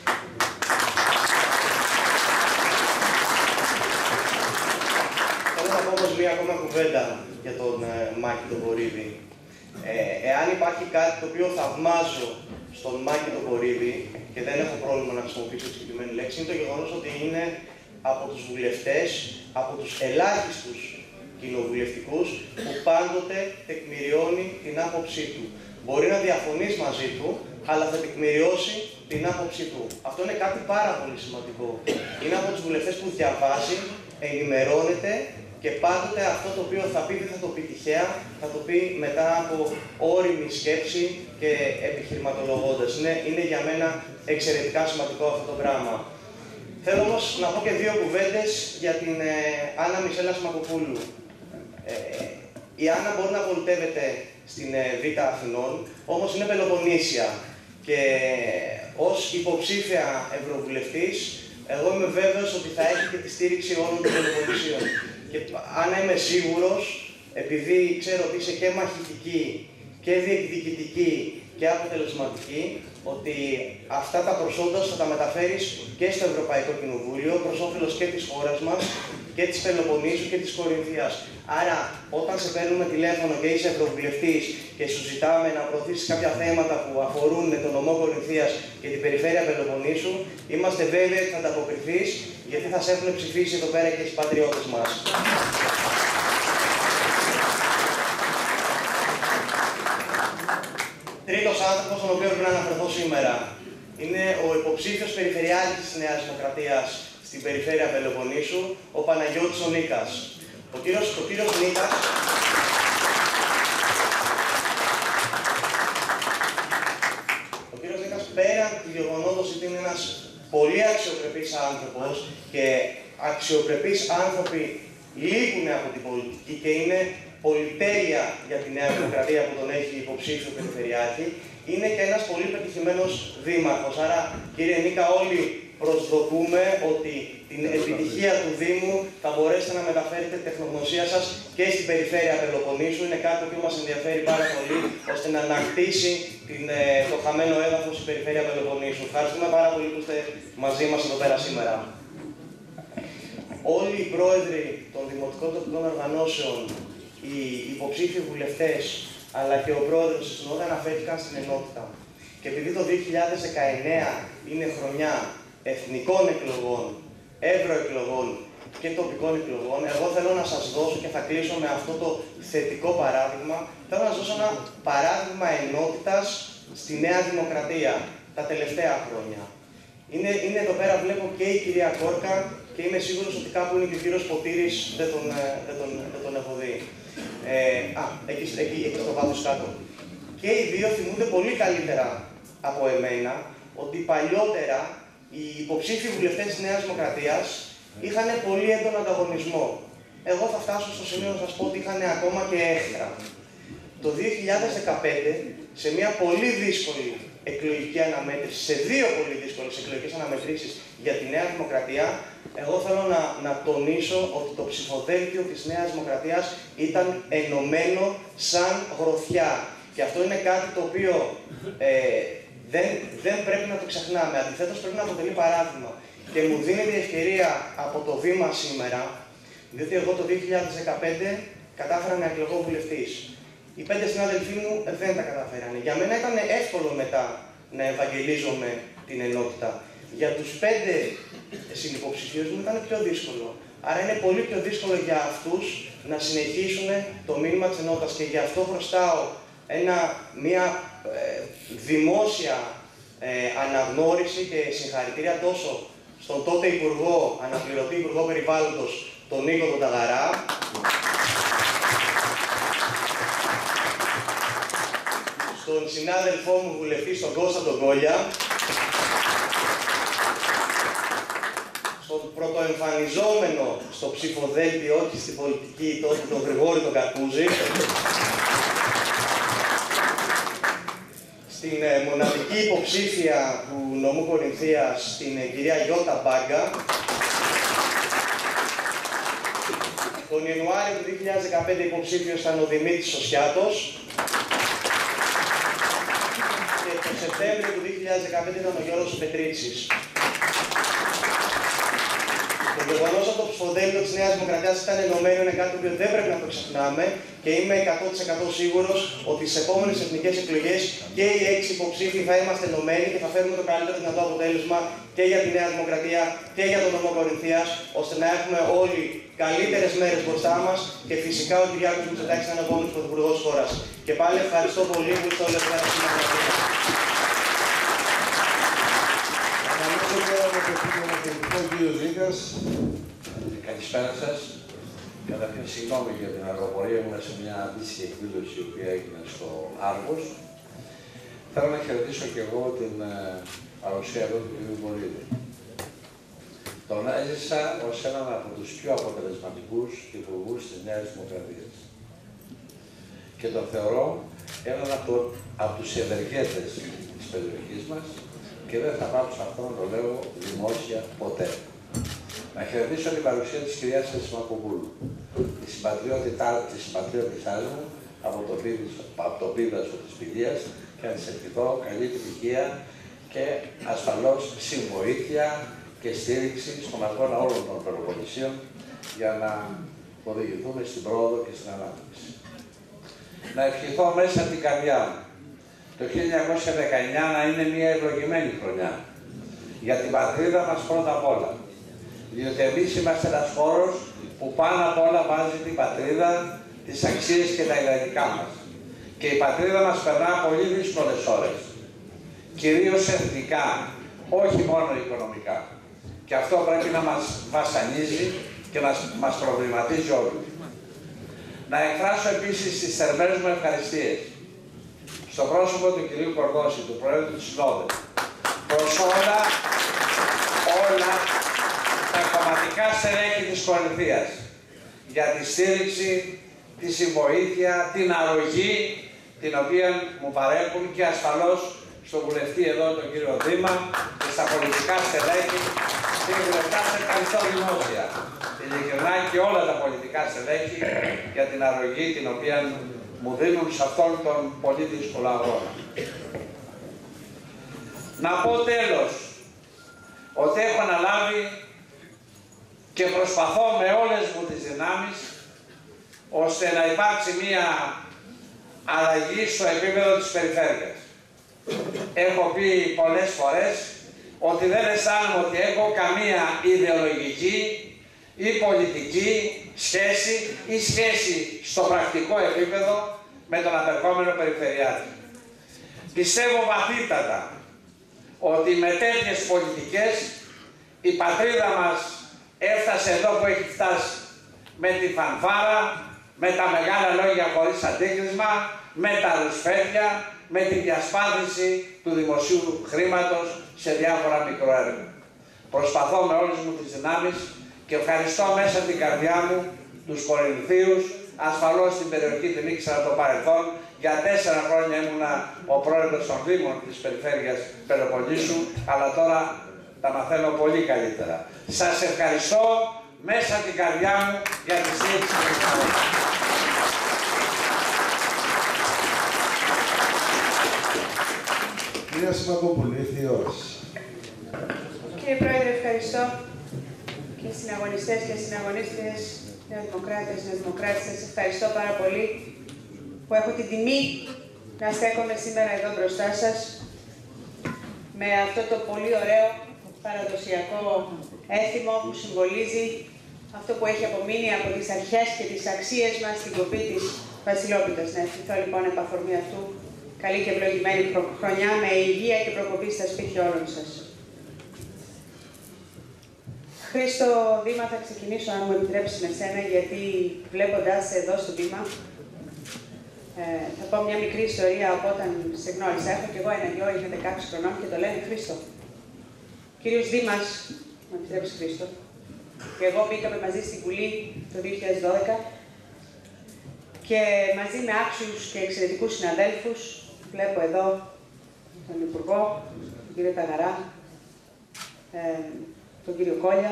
Θέλω να πω όμως μία ακόμα κουβέντα για τον ε, Μάκη τον Βορίδη. Ε, εάν υπάρχει κάτι το οποίο θαυμάζω στον Μάκη τον Βορίδη, και δεν έχω πρόβλημα να χρησιμοποιήσω τη συγκεκριμένη λέξη, είναι το γεγονός ότι είναι από τους βουλευτές, από τους ελάχιστους κοινοβουλευτικούς που πάντοτε τεκμηριώνει την άποψή του. Μπορεί να διαφωνείς μαζί του, αλλά θα τεκμηριώσει την άποψή του. Αυτό είναι κάτι πάρα πολύ σημαντικό. Είναι από τους βουλευτές που διαβάζει, ενημερώνεται και πάντοτε αυτό το οποίο θα πει δεν θα το πει τυχαία, θα το πει μετά από όριμη σκέψη και επιχειρηματολογώντας. Είναι, είναι για μένα εξαιρετικά σημαντικό αυτό το πράγμα. Θέλω όμως να πω και δύο κουβέντες για την ε, Άννα Μισέλα Σιμακοπούλου. Ε, η Άννα μπορεί να πολιτεύεται στην ε, Β' Αθηνών, όμως είναι Πελοποννήσια και ως υποψήφια ευρωβουλευτής, εγώ είμαι βέβαιος ότι θα έχει και τη στήριξη όλων των Πελοποννησίων. Και αν είμαι σίγουρος, επειδή ξέρω ότι είσαι και μαχητική και διεκδικητική και αποτελεσματική, ότι αυτά τα προσόντα θα τα μεταφέρεις και στο Ευρωπαϊκό Κοινοβούλιο προς όφελος και της χώρας μας και της Πελοποννήσου και της Κορινθίας. Άρα, όταν σε παίρνουμε τηλέφωνο και είσαι ευρωβουλευτής και σου ζητάμε να προωθήσεις κάποια θέματα που αφορούν τον νομό Κορινθίας και την περιφέρεια Πελοποννήσου, είμαστε βέβαιοι ότι θα ανταποκριθείς, γιατί θα σε έχουν ψηφίσει εδώ πέρα και οι πατριώτες μας. Τρίτος άνθρωπος, στον οποίο πρέπει να αναφερθώ σήμερα, είναι ο υποψήφιος περιφερειάρχης της Νέας Δημοκρατίας στην περιφέρεια Πελοποννήσου, ο Παναγιώτης ο Νίκας. Ο κύριος, ο κύριος Νίκας ο κύριος Νίκας, πέραν του γεγονότος ότι είναι ένας πολύ αξιοπρεπής άνθρωπος και αξιοπρεπείς άνθρωποι λείπουν από την πολιτική και είναι πολυτέλεια για τη Νέα Δημοκρατία που τον έχει υποψήφιο περιφερειάρχη. Είναι και ένας πολύ πετυχημένος δήμαρχος. Άρα, κύριε Νίκα, όλοι προσδοκούμε ότι την επιτυχία του Δήμου θα μπορέσετε να μεταφέρετε τη τεχνογνωσία σας και στην περιφέρεια Πελοποννήσου. Είναι κάτι που μας ενδιαφέρει πάρα πολύ, ώστε να ανακτήσει την, το χαμένο έδαφος στην περιφέρεια Πελοποννήσου. Ευχαριστούμε πάρα πολύ που είστε μαζί μας εδώ πέρα σήμερα. Όλοι οι πρόεδροι των δημοτικών τοπικών οργανώσεων, οι υποψήφιοι βουλευτές, αλλά και ο πρόεδρος της ΝΟΔΑ αναφέρθηκαν στην ενότητα. Και επειδή το δύο χιλιάδες δεκαεννέα είναι χρονιά εθνικών εκλογών, ευρωεκλογών και τοπικών εκλογών, εγώ θέλω να σας δώσω, και θα κλείσω με αυτό το θετικό παράδειγμα, θέλω να σας δώσω ένα παράδειγμα ενότητας στη Νέα Δημοκρατία τα τελευταία χρόνια. Είναι, είναι εδώ πέρα, βλέπω και η κυρία Κόρκα και είμαι σίγουρος ότι κάπου είναι και ο κύριος Ποτήρης, δεν τον, δεν τον, δεν τον έχω δει. Ε, α, εκεί, εκεί, εκεί στο βάθος κάτω. Και οι δύο θυμούνται πολύ καλύτερα από εμένα ότι παλιότερα οι υποψήφιοι βουλευτές της Νέας Δημοκρατίας είχαν πολύ έντονο ανταγωνισμό. Εγώ θα φτάσω στο σημείο να σας πω ότι είχαν ακόμα και έχθρα. Το δύο χιλιάδες δεκαπέντε, σε μια πολύ δύσκολη εκλογική αναμέτρηση, σε δύο πολύ δύσκολες εκλογικές αναμετρήσεις για τη Νέα Δημοκρατία, εγώ θέλω να, να τονίσω ότι το ψηφοδέλτιο της Νέας Δημοκρατίας ήταν ενωμένο σαν γροθιά. Και αυτό είναι κάτι το οποίο ε, δεν, δεν πρέπει να το ξεχνάμε. Αντιθέτως, πρέπει να αποτελεί παράδειγμα. Και μου δίνεται η ευκαιρία από το βήμα σήμερα, διότι εγώ το δύο χιλιάδες δεκαπέντε κατάφερα να εκλεγώ βουλευτής. Οι πέντε συνάδελφοί μου δεν τα καταφέρανε. Για μένα ήταν εύκολο μετά να ευαγγελίζομαι την ενότητα. Για τους πέντε συνυποψηφίους μου ήταν πιο δύσκολο. Άρα είναι πολύ πιο δύσκολο για αυτούς να συνεχίσουν το μήνυμα της ενότητας. Και γι' αυτό χρωστάω ένα, μια ε, δημόσια ε, αναγνώριση και συγχαρητήρια τόσο στον τότε Υπουργό, αναπληρωτή Υπουργό Περιβάλλοντος, τον Νίκο τον Ταγαρά, στον συνάδελφό μου βουλευτή, στον Κώστα τον Κόλια, στον πρωτοεμφανιζόμενο στο ψηφοδέλτιο, όχι στην πολιτική, τότε τον Γρηγόρη τον Καρπούζη, στην ε, μοναδική υποψήφια του νομού Κορινθίας, την ε, κυρία Γιώτα Μπάγκα. Τον Ιανουάριο του δύο χιλιάδες δεκαπέντε υποψήφιος ήταν ο Δημήτρης Σοσιάτος. Και τον Σεπτέμβριο του δύο χιλιάδες δεκαπέντε ήταν ο Γιώργος Πετρίτσης. Το γεγονός ότι το ψηφοδέλτιο της Νέας Δημοκρατίας ήταν ενωμένο είναι κάτι που δεν πρέπει να το ξεχνάμε και είμαι εκατό τοις εκατό σίγουρος ότι στις επόμενες εθνικές εκλογές και οι έξι υποψήφοι θα είμαστε ενωμένοι και θα φέρουμε το καλύτερο δυνατό αποτέλεσμα και για τη Νέα Δημοκρατία και για τον νομό Κορινθίας, ώστε να έχουμε όλοι καλύτερες μέρες μπροστά μας και φυσικά ο Κυριάκος Μητσοτάκης είναι ο επόμενος πρωθυπουργός της χώρας. Και πάλι ευχαριστώ πολύ που είστε όλοι εδώ πέρα σήμερα. Καλησπέρα σας. Καταρχήν, συγγνώμη για την αεροπορία μου σε μια αντίστοιχη εκδήλωση η οποία έγινε στο Άργος. Θέλω να χαιρετήσω και εγώ την παρουσία εδώ του κ. Βορίδη. Τον έζησα ως έναν από τους πιο αποτελεσματικούς υπουργούς της Νέας Δημοκρατίας. Και τον θεωρώ έναν από, από τους ευεργέτες της περιοχής μας και δεν θα πάψω αυτό να το λέω δημόσια ποτέ. Να χαιρετήσω την παρουσία της κυρίας Σιμακοπούλου, τη συμπατριώτησάς μου από το, από το πίδασο της Πηλίας και να της ευχηθώ καλή επιτυχία και ασφαλώς συμβοήθεια και στήριξη στον αγώνα όλων των Πελοποννησίων για να οδηγηθούμε στην πρόοδο και στην ανάπτυξη. Να ευχηθώ μέσα από την καρδιά μου το χίλια εννιακόσια δεκαεννιά να είναι μια ευλογημένη χρονιά για την πατρίδα μας πρώτα απ' όλα. Διότι εμείς είμαστε ένας χώρος που πάνω απ' όλα βάζει την πατρίδα, τις αξίες και τα ιδανικά μας. Και η πατρίδα μας περνά πολύ δύσκολες ώρες. Κυρίως εθνικά, όχι μόνο οικονομικά. Και αυτό πρέπει να μας βασανίζει και να μας προβληματίζει όλους. Να εκφράσω επίσης τις θερμές μου ευχαριστίες στο πρόσωπο του κυρίου Κορδώση, του Προέδρου της ΝΟΔΕ, προς όλα, όλα τα κομματικά στελέχη της Κορινθίας για τη στήριξη, τη συμβοήθεια, την αρρωγή την οποία μου παρέχουν και ασφαλώς στον βουλευτή εδώ, τον κύριο Δήμα, και στα πολιτικά στελέχη. Κύριε Βουλευτά, σε ευχαριστώ δημόσια, ειλικρινά, και όλα τα πολιτικά στελέχη για την αρρωγή την οποία μου δίνουν σε αυτόν τον πολύ δύσκολο αγώνα. Να πω τέλος ότι έχω αναλάβει και προσπαθώ με όλες μου τις δυνάμεις ώστε να υπάρξει μία αλλαγή στο επίπεδο της περιφέρειας. Έχω πει πολλές φορές ότι δεν αισθάνομαι ότι έχω καμία ιδεολογική ή πολιτική σχέση ή σχέση στο πρακτικό επίπεδο με τον απερχόμενο Περιφερειάρχη. Πιστεύω βαθύτατα ότι με τέτοιες πολιτικές η πατρίδα μας έφτασε εδώ που έχει φτάσει, με τη φανφάρα, με τα μεγάλα λόγια χωρίς αντίκρισμα, με τα ρουσφέτια, με τη διασπάθηση του δημοσίου χρήματος σε διάφορα μικροέργα. Προσπαθώ με όλες μου τις δυνάμεις και ευχαριστώ μέσα από την καρδιά μου τους Κορινθίους. Ασφαλώς την περιοχή την ήξερα το παρελθόν. Για τέσσερα χρόνια ήμουνα ο πρόεδρος των Δήμων της Περιφέρειας Πελοποννήσου, αλλά τώρα τα μαθαίνω πολύ καλύτερα. Σας ευχαριστώ μέσα από την καρδιά μου για τη στήριξη της Περιφέρειας. Κυρία Σιμακόπουλη, ήρθε η ώρα. Κύριε Πρόεδρε, ευχαριστώ και συναγωνιστές και συναγωνίστριες, νεοδημοκράτες, νεοδημοκράτες, ευχαριστώ πάρα πολύ που έχω την τιμή να στέκομαι σήμερα εδώ μπροστά σας με αυτό το πολύ ωραίο παραδοσιακό έθιμο που συμβολίζει αυτό που έχει απομείνει από τις αρχές και τις αξίες μας στην κοπή της Βασιλόπιτας. Να ευχηθώ λοιπόν επ' αφορμή αυτού καλή και ευλογημένη χρονιά με υγεία και προκοπή στα σπίτια όλων σας. Χρήστο Δήμα, θα ξεκινήσω, αν μου επιτρέψεις, με σένα, γιατί βλέποντας σε εδώ στο βήμα, ε, θα πω μια μικρή ιστορία από όταν σε γνώρισα. Έχω κι εγώ ένα γιο, είχε δεκαέξι χρονών και το λένε Χρήστο. Κύριος Δήμας, μου επιτρέψεις Χρήστο, και εγώ μπήκαμε μαζί στην Βουλή το δύο χιλιάδες δώδεκα και μαζί με άξιους και εξαιρετικούς συναδέλφους, βλέπω εδώ τον Υπουργό, τον κύριο Ταγαρά, ε, τον κύριο Κόλια,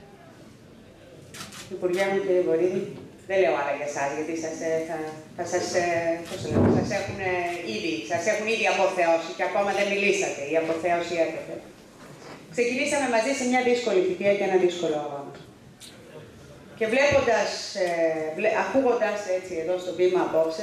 Υπουργέ μου, κύριε Βορίδη. Δεν λέω άλλα για εσάς, γιατί σας, θα, θα σας, πώς λέω, σας, έχουν ήδη, σας έχουν ήδη αποθεώσει και ακόμα δεν μιλήσατε. Η αποθέωση έρχεται. Ξεκινήσαμε μαζί σε μια δύσκολη θητεία και ένα δύσκολο αγώνα. Και βλέποντας, ε, βλέ, ακούγοντας έτσι εδώ στο βήμα απόψε,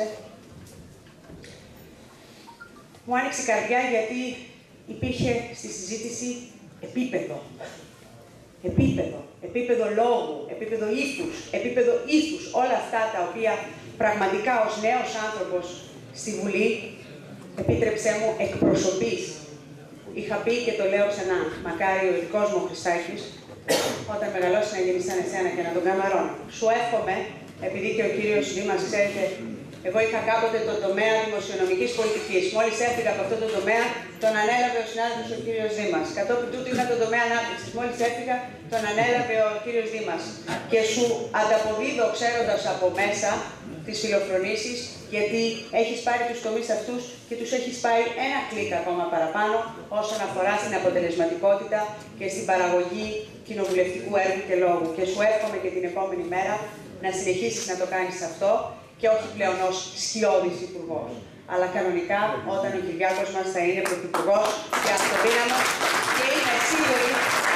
μου άνοιξε η καρδιά γιατί υπήρχε στη συζήτηση επίπεδο. Επίπεδο, επίπεδο λόγου, επίπεδο ήθους, επίπεδο ήθους, όλα αυτά τα οποία πραγματικά ως νέος άνθρωπος στη Βουλή, επίτρεψέ μου, εκπροσωπείς. Είχα πει και το λέω ξανά, μακάρι ο δικός μου ο Χριστάκης, όταν μεγαλώσει να γίνει σαν εσένα και να τον καμαρώνω. Σου εύχομαι, επειδή και ο κύριος Δήμας, ξέρετε, εγώ είχα κάποτε τον τομέα δημοσιονομικής πολιτικής. Μόλις έφυγα από αυτό το τομέα, τον ανέλαβε ο συνάδελφος ο κύριος Δήμας. Κατόπιν τούτου είχα τον τομέα ανάπτυξης. Μόλις έφυγα, τον ανέλαβε ο κύριος Δήμας. Και σου ανταποδίδω, ξέροντας από μέσα τις φιλοφρονήσεις, γιατί έχεις πάρει τους τομείς αυτούς και τους έχεις πάει ένα κλικ ακόμα παραπάνω όσον αφορά στην αποτελεσματικότητα και στην παραγωγή κοινοβουλευτικού έργου και λόγου. Και σου εύχομαι και την επόμενη μέρα να συνεχίσεις να το κάνεις αυτό, και όχι πλέον ως σκιώδης υπουργός, αλλά κανονικά όταν ο Κυριάκος μας θα είναι πρωθυπουργός και αυτοδύναμος, και είμαι σίγουρη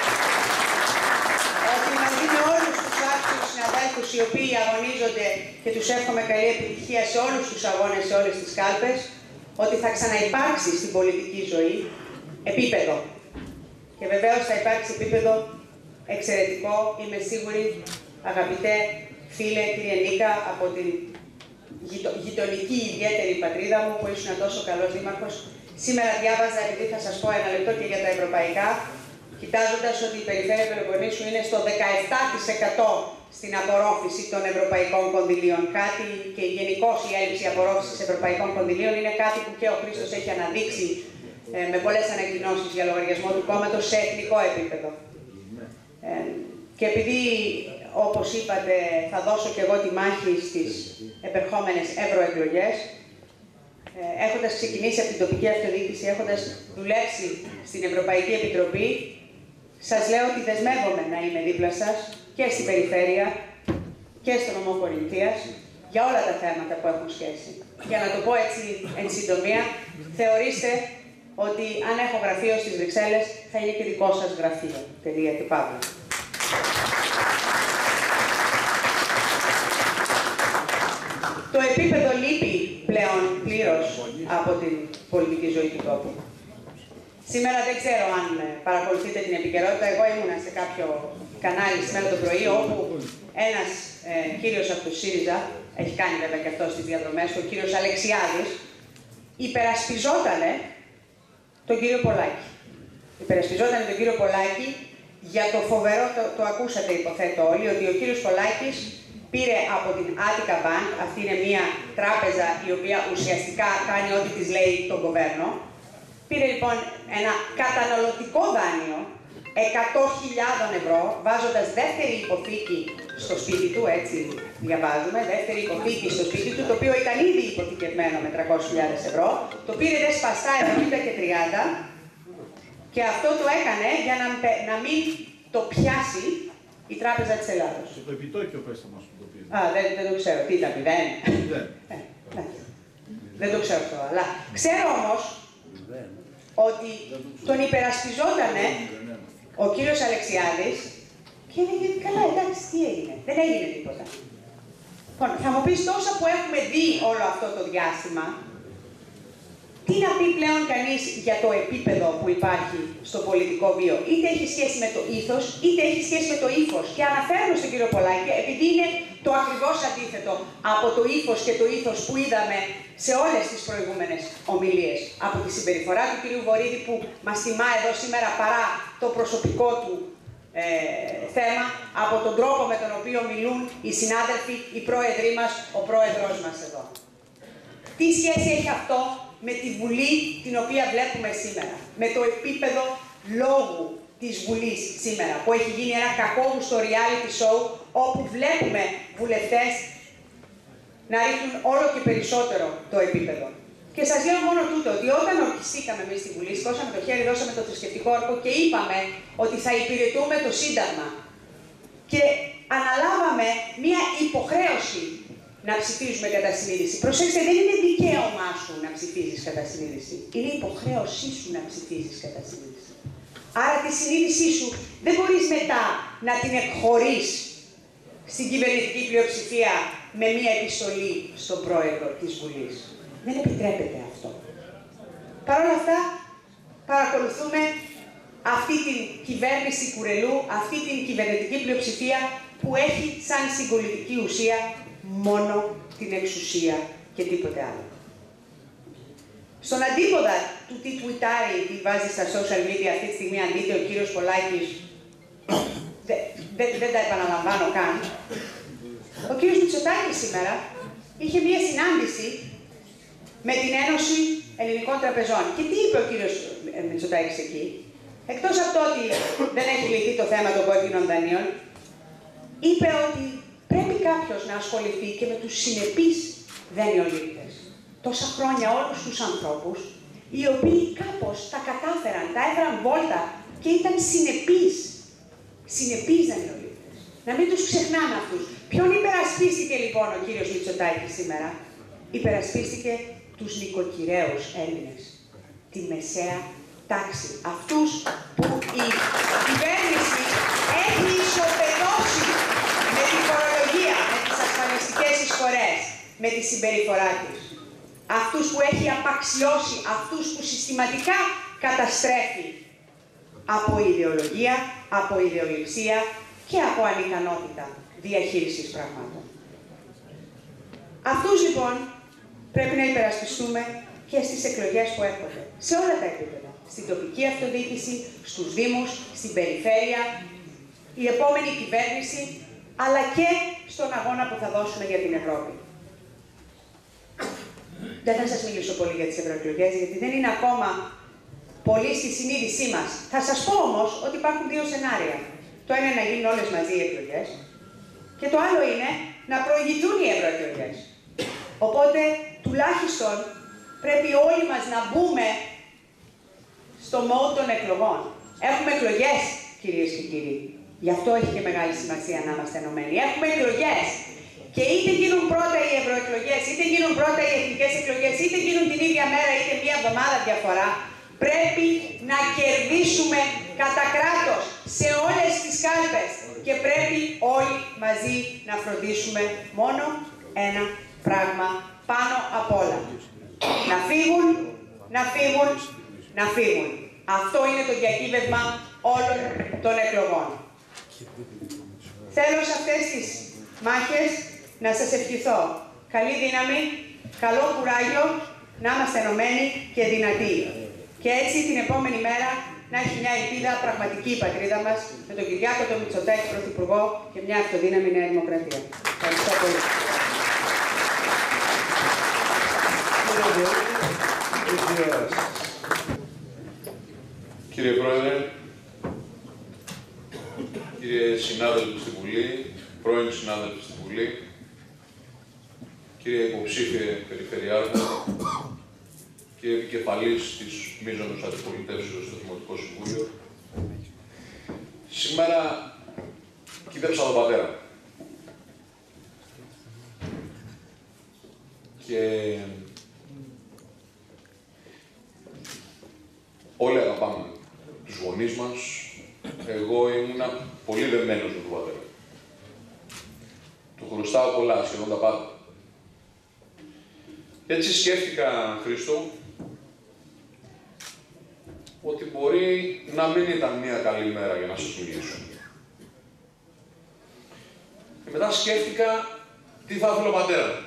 ότι μαζί με όλους τους άξιους συναδέλφους οι οποίοι αγωνίζονται, και τους εύχομαι καλή επιτυχία σε όλους τους αγώνες, σε όλες τις κάλπες, ότι θα ξαναυπάρξει στην πολιτική ζωή επίπεδο. Και βεβαίως θα υπάρξει επίπεδο εξαιρετικό, είμαι σίγουρη, αγαπητέ φίλε, κύριε Νίκα, από την γειτονική ιδιαίτερη πατρίδα μου που ήσουν τόσο καλός δήμαρχος. Σήμερα διάβαζα, επειδή θα σας πω ένα λεπτό και για τα ευρωπαϊκά, κοιτάζοντας ότι η περιφέρεια Πελοποννήσου είναι στο δεκαεπτά τοις εκατό στην απορρόφηση των ευρωπαϊκών κονδυλίων. Κάτι, και γενικώς η έλλειψη απορρόφησης ευρωπαϊκών κονδυλίων είναι κάτι που και ο Χρήστος έχει αναδείξει ε, με πολλές ανακοινώσεις για λογαριασμό του κόμματος σε εθνικό επίπεδο. Ε, και επειδή όπως είπατε, θα δώσω και εγώ τη μάχη στις επερχόμενες ευρωεκλογές. Ε, έχοντας ξεκινήσει από την τοπική αυτοδιοίκηση, έχοντας δουλέψει στην Ευρωπαϊκή Επιτροπή, σας λέω ότι δεσμεύομαι να είμαι δίπλα σας και στην περιφέρεια και στο νομό Κορινθίας για όλα τα θέματα που έχουν σχέση. Για να το πω έτσι εν συντομία, θεωρήστε ότι αν έχω γραφείο στις Βρυξέλλες θα είναι και δικό σας γραφείο. Τελεία και παύλα. Το επίπεδο λείπει πλέον πλήρως από την πολιτική ζωή του τόπου. Σήμερα δεν ξέρω αν παρακολουθείτε την επικαιρότητα. Εγώ ήμουνα σε κάποιο κανάλι σήμερα το πρωί, όπου ένας ε, κύριος από το ΣΥΡΙΖΑ, έχει κάνει βέβαια και αυτό στις διαδρομές, ο κύριος Αλεξιάδης, υπερασπιζότανε τον κύριο Πολάκη. Υπερασπιζότανε τον κύριο Πολάκη για το φοβερό, το, το ακούσατε υποθέτω όλοι, ότι ο κύριος Πολάκης πήρε από την Attica Bank, αυτή είναι μια τράπεζα η οποία ουσιαστικά κάνει ό,τι της λέει τον Governo. Πήρε λοιπόν ένα καταναλωτικό δάνειο εκατό χιλιάδες ευρώ, βάζοντας δεύτερη υποθήκη στο σπίτι του, έτσι διαβάζουμε, δεύτερη υποθήκη στο σπίτι του, το οποίο ήταν ήδη υποθηκευμένο με τριακόσιες χιλιάδες ευρώ, το πήρε δε σπαστά εβδομήντα και τριάντα και αυτό το έκανε για να, να μην το πιάσει η Τράπεζα της Ελλάδος. Το επιτόκιο πέστε μας που το πήρε. Α, δεν, δεν το ξέρω. Τι ήταν, μηδέν. ε, ναι. Δεν το ξέρω αυτό. Αλλά ξέρω όμως ότι τον υπερασπιζότανε ο κύριος Αλεξιάδης και έλεγε καλά, εντάξει, τι έγινε. Δεν έγινε τίποτα. Λοιπόν, θα μου πεις τόσα που έχουμε δει όλο αυτό το διάστημα, τι να πει πλέον κανείς για το επίπεδο που υπάρχει στο πολιτικό βίο. Είτε έχει σχέση με το ήθος, είτε έχει σχέση με το ύφος. Και αναφέρομαι στον κύριο Πολάκη, επειδή είναι το ακριβώς αντίθετο από το ύφος και το ήθος που είδαμε σε όλες τις προηγούμενες ομιλίες. Από τη συμπεριφορά του κυρίου Βορίδη που μας τιμά εδώ σήμερα παρά το προσωπικό του ε, θέμα, από τον τρόπο με τον οποίο μιλούν οι συνάδελφοι, οι πρόεδροι μας, ο πρόεδρος μας εδώ. Τι σχέση έχει αυτό με τη Βουλή την οποία βλέπουμε σήμερα, με το επίπεδο λόγου της Βουλής σήμερα, που έχει γίνει ένα κακόγουστο reality show, όπου βλέπουμε βουλευτές να ρίχνουν όλο και περισσότερο το επίπεδο. Και σας λέω μόνο τούτο, ότι όταν ορκιστήκαμε εμείς στη Βουλή, σηκώσαμε το χέρι, δώσαμε το θρησκευτικό όρκο και είπαμε ότι θα υπηρετούμε το Σύνταγμα. Και αναλάβαμε μία υποχρέωση να ψηφίζουμε κατά συνείδηση. Προσέξτε, δεν είναι δικαίωμά σου να ψηφίζεις κατά συνείδηση. Είναι υποχρέωσή σου να ψηφίζεις κατά συνείδηση. Άρα τη συνείδησή σου δεν μπορείς μετά να την εκχωρείς στην κυβερνητική πλειοψηφία με μία επιστολή στον πρόεδρο της Βουλής. Δεν επιτρέπεται αυτό. Παρ' όλα αυτά, παρακολουθούμε αυτή την κυβέρνηση κουρελού, αυτή την κυβερνητική πλειοψηφία που έχει σαν συγκολητική ουσία μόνο την εξουσία και τίποτε άλλο. Στον αντίποδα του τι τουιτάρει, τι βάζει στα social media αυτή τη στιγμή, αν δείτε ο κύριος Πολάκης, δεν δε, δε τα επαναλαμβάνω καν, ο κύριος Μητσοτάκης σήμερα είχε μία συνάντηση με την Ένωση Ελληνικών Τραπεζών. Και τι είπε ο κύριος Μητσοτάκης εκεί? Εκτός από το ότι δεν έχει λυθεί το θέμα των κόκκινων δανείων, είπε ότι πρέπει κάποιος να ασχοληθεί και με τους συνεπείς δανειολήπτες. Τόσα χρόνια όλους τους ανθρώπους, οι οποίοι κάπως τα κατάφεραν, τα έφεραν βόλτα και ήταν συνεπείς. Συνεπείς δανειολήπτες. Να μην τους ξεχνάμε αυτούς. Ποιον υπερασπίστηκε λοιπόν ο κύριος Μητσοτάκης σήμερα? Υπερασπίστηκε τους νοικοκυρέους Έλληνες. Τη μεσαία τάξη. Αυτούς που η κυβέρνηση έχει ισοπεδώσει με τη φορολογία, με τις ασφαλιστικές εισφορές, με τη συμπεριφορά της. Αυτούς που έχει απαξιώσει, αυτούς που συστηματικά καταστρέφει από ιδεολογία, από ιδεολειψία και από ανικανότητα διαχείρισης πραγμάτων. Αυτούς λοιπόν πρέπει να υπερασπιστούμε και στις εκλογές που έρχονται, σε όλα τα επίπεδα. Στην τοπική αυτοδιοίκηση, στους δήμους, στην περιφέρεια, η επόμενη κυβέρνηση, αλλά και στον αγώνα που θα δώσουμε για την Ευρώπη. Δεν θα σας μιλήσω πολύ για τις ευρωεκλογές, γιατί δεν είναι ακόμα πολύ στη συνείδησή μας. Θα σας πω όμως ότι υπάρχουν δύο σενάρια. Το ένα είναι να γίνουν όλες μαζί οι εκλογές Και το άλλο είναι να προηγηθούν οι ευρωεκλογές. Οπότε, τουλάχιστον, πρέπει όλοι μας να μπούμε στο mode των εκλογών. Έχουμε εκλογές, κυρίες και κύριοι. Γι' αυτό έχει και μεγάλη σημασία να είμαστε ενωμένοι. Έχουμε εκλογές. Και είτε γίνουν πρώτα οι ευρωεκλογές, είτε γίνουν πρώτα οι εθνικές εκλογές, είτε γίνουν την ίδια μέρα, είτε μία εβδομάδα διαφορά, πρέπει να κερδίσουμε κατά κράτος σε όλες τις κάλπες. Και πρέπει όλοι μαζί να φροντίσουμε μόνο ένα πράγμα πάνω απ' όλα. Να φύγουν, να φύγουν, να φύγουν. Αυτό είναι το διακύβευμα όλων των εκλογών. Θέλω σε αυτές τις μάχες να σας ευχηθώ καλή δύναμη, καλό κουράγιο, να είμαστε ενωμένοι και δυνατοί. Και έτσι την επόμενη μέρα να έχει μια ελπίδα πραγματική η πατρίδα μας, με τον Κυριάκο τον Μητσοτάκη Πρωθυπουργό και μια αυτοδύναμη Νέα Δημοκρατία. Ευχαριστώ πολύ. Κύριε Πρόεδρε, κύριε συνάδελφοι στη Βουλή, πρώην συνάδελφοι στη Βουλή, κύριε υποψήφιε Περιφερειάρχο, κύριε επικεφαλής της μείζωνος αντιπολιτεύσεως στο Δημοτικό Συμβούλιο, σήμερα κοίτεψα τον πατέρα. Και όλοι αγαπάμε τους γονείς μας. Εγώ ήμουνα πολύ δεμένος με τον πατέρα. Του χρωστάω πολλά, σχεδόν τα πάντα. Έτσι σκέφτηκα, Χρήστο, ότι μπορεί να μην ήταν μια καλή μέρα για να σας μιλήσω. Και μετά σκέφτηκα τι θα ήθελε ο πατέρα.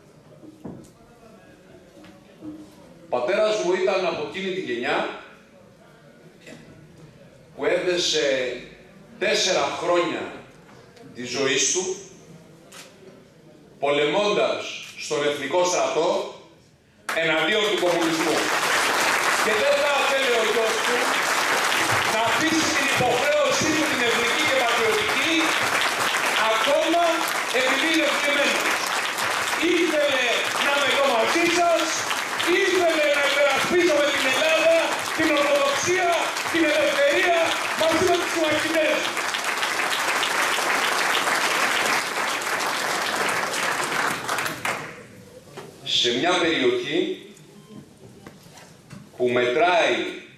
Ο πατέρας μου ήταν από εκείνη τη γενιά που έδεσε τέσσερα χρόνια της ζωής του πολεμώντας στον Εθνικό Στρατό εναντίον του κομμουνισμού. Και δεν θα ήθελε ο γιος του να αφήσει την υποχρέωσή του την εθνική και πατριωτική ακόμα επειδή είναι ευτυχημένος. Ήθελε να είμαι εδώ μαζί σας, ήθελε να υπερασπίζομαι την Ελλάδα, την Ορθοδοξία, την ελευθερία μαζί με τους συμμαχητές. Σε μια περιοχή που μετράει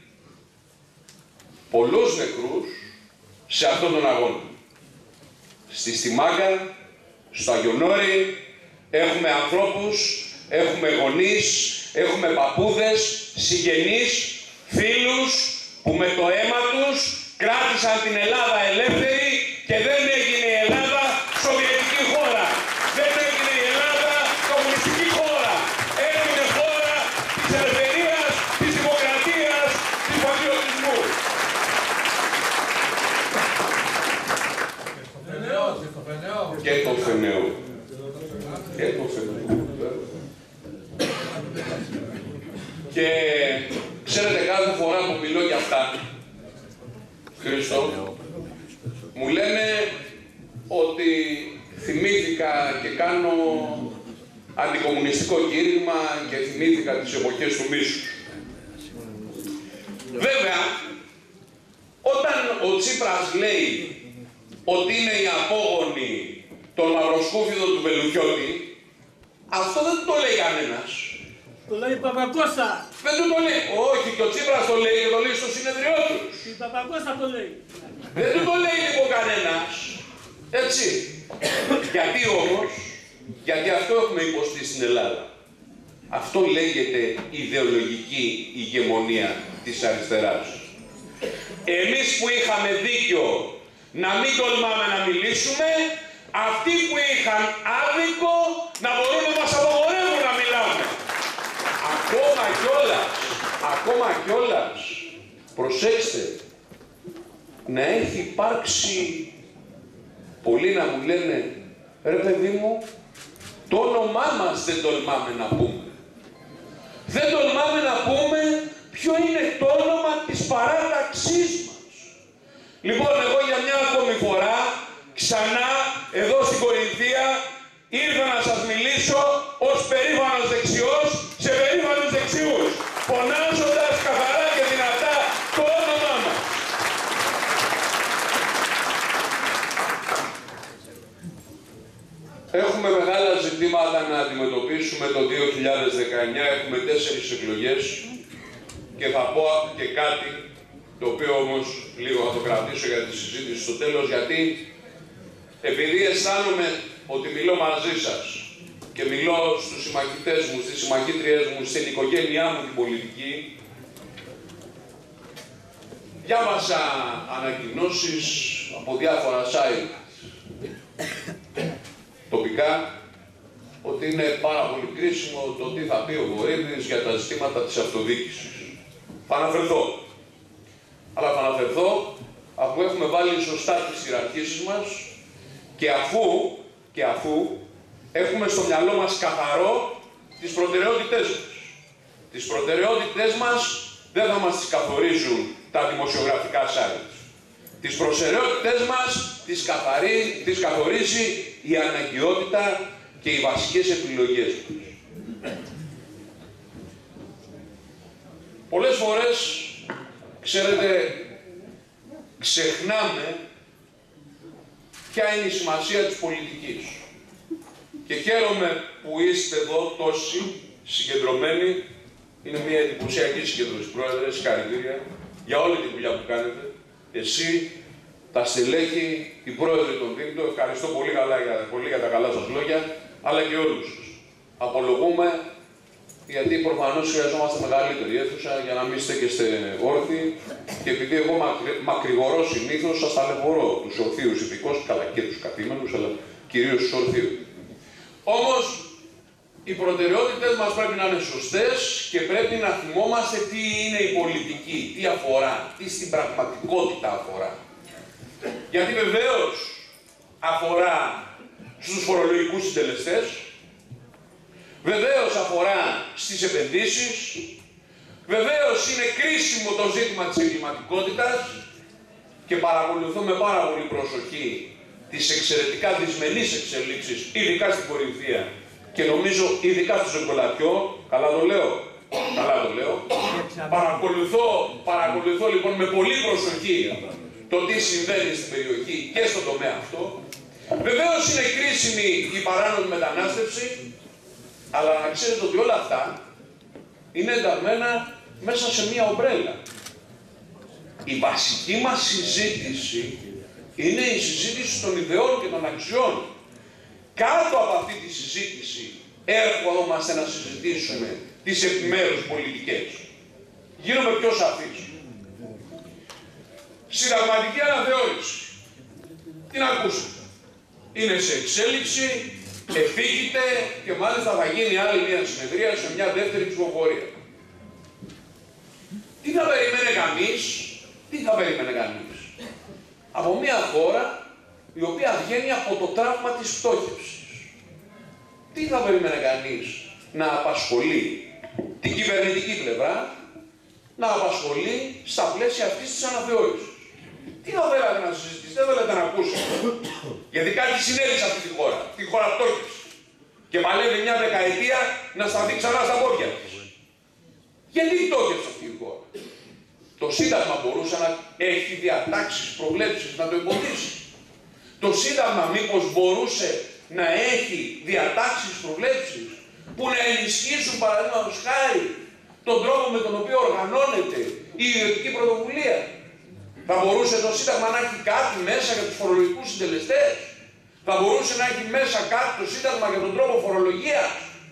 πολλούς νεκρούς σε αυτόν τον αγώνα. Στη Στιμάγκα, στο Αγιονόρι, έχουμε ανθρώπους, έχουμε γονείς, έχουμε παππούδες, συγγενείς, φίλους που με το αίμα τους κράτησαν την Ελλάδα ελεύθερη και δεν έγινε η Ελλάδα σοβιετική χώρα. Δεν έγινε η Ελλάδα κομμουνιστική χώρα. Έγινε χώρα της ελευθερίας, της δημοκρατίας, της πατριωτισμού. Και το Φενέο. Και το Φενέο. Και ξέρετε, κάθε φορά που μιλώ για αυτά, Χρήστο, μου λένε ότι θυμήθηκα και κάνω αντικομμουνιστικό κήρυγμα και θυμήθηκα τις εποχές του μίσους. Βέβαια, όταν ο Τσίπρας λέει ότι είναι οι απόγονοι των μαυροσκούφιδων του Βελουχιώτη, αυτό δεν το λέει κανένας. Το λέει Παπακώστα. Δεν του το λέει. Όχι, και ο Τσίπρας το λέει και το λέει στο συνεδριό του. Η Παπακώστα το λέει. Δεν του το λέει λοιπόν κανένας. Έτσι. Γιατί όμως, γιατί αυτό έχουμε υποστεί στην Ελλάδα. Αυτό λέγεται ιδεολογική ηγεμονία της αριστεράς. Εμείς που είχαμε δίκιο να μην τολμάμε να μιλήσουμε, αυτοί που είχαν άδικο να μπορούν να μας απαγορεύουν να μιλάμε. Ακόμα κιόλας, ακόμα κιόλας, προσέξτε, να έχει υπάρξει, πολλοί να μου λένε, ρε παιδί μου, το όνομά μας δεν τολμάμε να πούμε. Δεν τολμάμε να πούμε ποιο είναι το όνομα της παράταξής μας. Λοιπόν, εγώ για μια ακόμη φορά, ξανά, εδώ στην κρατήσω ως περήφανος δεξιός σε περήφανους δεξιούς, φωνάζοντας καθαρά και δυνατά το όνομά μας. Έχουμε μεγάλα ζητήματα να αντιμετωπίσουμε το δύο χιλιάδες δεκαεννιά, έχουμε τέσσερις εκλογές και θα πω και κάτι το οποίο όμως λίγο θα το κρατήσω για τη συζήτηση στο τέλος, γιατί επειδή αισθάνομαι ότι μιλώ μαζί σας και μιλώ στους συμμαχητές μου, στις συμμαχήτριές μου, στην οικογένειά μου την πολιτική, διάβασα ανακοινώσεις από διάφορα site τοπικά ότι είναι πάρα πολύ κρίσιμο το τι θα πει ο Βορύδης για τα ζητήματα της αυτοδιοίκησης. Θα αναφερθώ. Αλλά θα αναφερθώ αφού έχουμε βάλει σωστά τις ιεραρχήσεις μας και αφού, και αφού έχουμε στο μυαλό μας καθαρό τις προτεραιότητές μας. Τις προτεραιότητές μας δεν θα μας τις καθορίζουν τα δημοσιογραφικά sites. Τις προτεραιότητές μας τις, καθαρί, τις καθορίζει η αναγκαιότητα και οι βασικές επιλογές μας. Πολλές φορές, ξέρετε, ξεχνάμε ποια είναι η σημασία της πολιτικής. Και χαίρομαι που είστε εδώ τόσοι συγκεντρωμένοι. Είναι μια εντυπωσιακή συγκέντρωση, Πρόεδρε, συγχαρητήρια για όλη τη δουλειά που κάνετε. Εσύ, τα στελέχη, οι πρόεδροι των Δήμων, ευχαριστώ πολύ, καλά για, πολύ για τα καλά σας λόγια, αλλά και όλους σας. Απολογούμε, γιατί προφανώς χρειαζόμαστε μεγαλύτερη αίθουσα για να μην στέκεστε όρθιοι και επειδή εγώ μακρι, μακρηγορώ συνήθως, σας ταλαιπωρώ τους ορθίους ειδικώς, καλά και τους καθήμενους, αλλά κυρίως τους ορθίους. Όμως, οι προτεραιότητες μας πρέπει να είναι σωστές και πρέπει να θυμόμαστε τι είναι η πολιτική, τι αφορά, τι στην πραγματικότητα αφορά. Γιατί βεβαίως αφορά στους φορολογικούς συντελεστές, βεβαίως αφορά στις επενδύσεις, βεβαίως είναι κρίσιμο το ζήτημα της εγκληματικότητας και παρακολουθώ με πάρα πολύ προσοχή τις εξαιρετικά δυσμενείς εξελίξεις, ειδικά στην Κορινθία και νομίζω ειδικά στο Ζεγκολατιό, καλά το λέω, καλά το λέω, παρακολουθώ, παρακολουθώ λοιπόν με πολύ προσοχή το τι συμβαίνει στην περιοχή και στον τομέα αυτό. Βεβαίως είναι κρίσιμη η παράνομη μετανάστευση, αλλά να ξέρετε ότι όλα αυτά είναι ενταγμένα μέσα σε μία ομπρέλα. Η βασική μας συζήτηση είναι η συζήτηση των ιδεών και των αξιών. Κάτω από αυτή τη συζήτηση έρχομαστε να συζητήσουμε τις επιμέρους πολιτικές. Γίνομαι πιο σαφής. Συνταγματική αναθεώρηση. Την ακούσατε. Είναι σε εξέλιξη, επίκειται και μάλιστα θα γίνει άλλη μια συνεδρία σε μια δεύτερη ψηφοφορία. Τι θα περιμένει κανείς, τι θα περιμένει κανείς από μια χώρα η οποία βγαίνει από το τραύμα της πτώχευσης. Τι θα περίμενε κανείς να απασχολεί την κυβερνητική πλευρά, να απασχολεί στα πλαίσια αυτής της αναθεώρησης. Τι θα θέλατε να συζητήσετε, δεν θέλετε να ακούσετε. Γιατί κάτι συνέβη σε αυτή τη χώρα, τη χώρα πτώχευσης. Και παλεύει μια δεκαετία να σταθεί ξανά στα πόδια της. Γιατί πτώχευσε αυτή η χώρα. Το Σύνταγμα μπορούσε να έχει διατάξεις, προβλέψεις, να το εμποδίσει. Το Σύνταγμα μήπως μπορούσε να έχει διατάξεις, προβλέψεις που να ενισχύσουν παραδείγματος χάρη τον τρόπο με τον οποίο οργανώνεται η ιδιωτική πρωτοβουλία. Θα μπορούσε το Σύνταγμα να έχει κάτι μέσα για τους φορολογικούς συντελεστές. Θα μπορούσε να έχει μέσα κάτι το Σύνταγμα για τον τρόπο φορολογίας.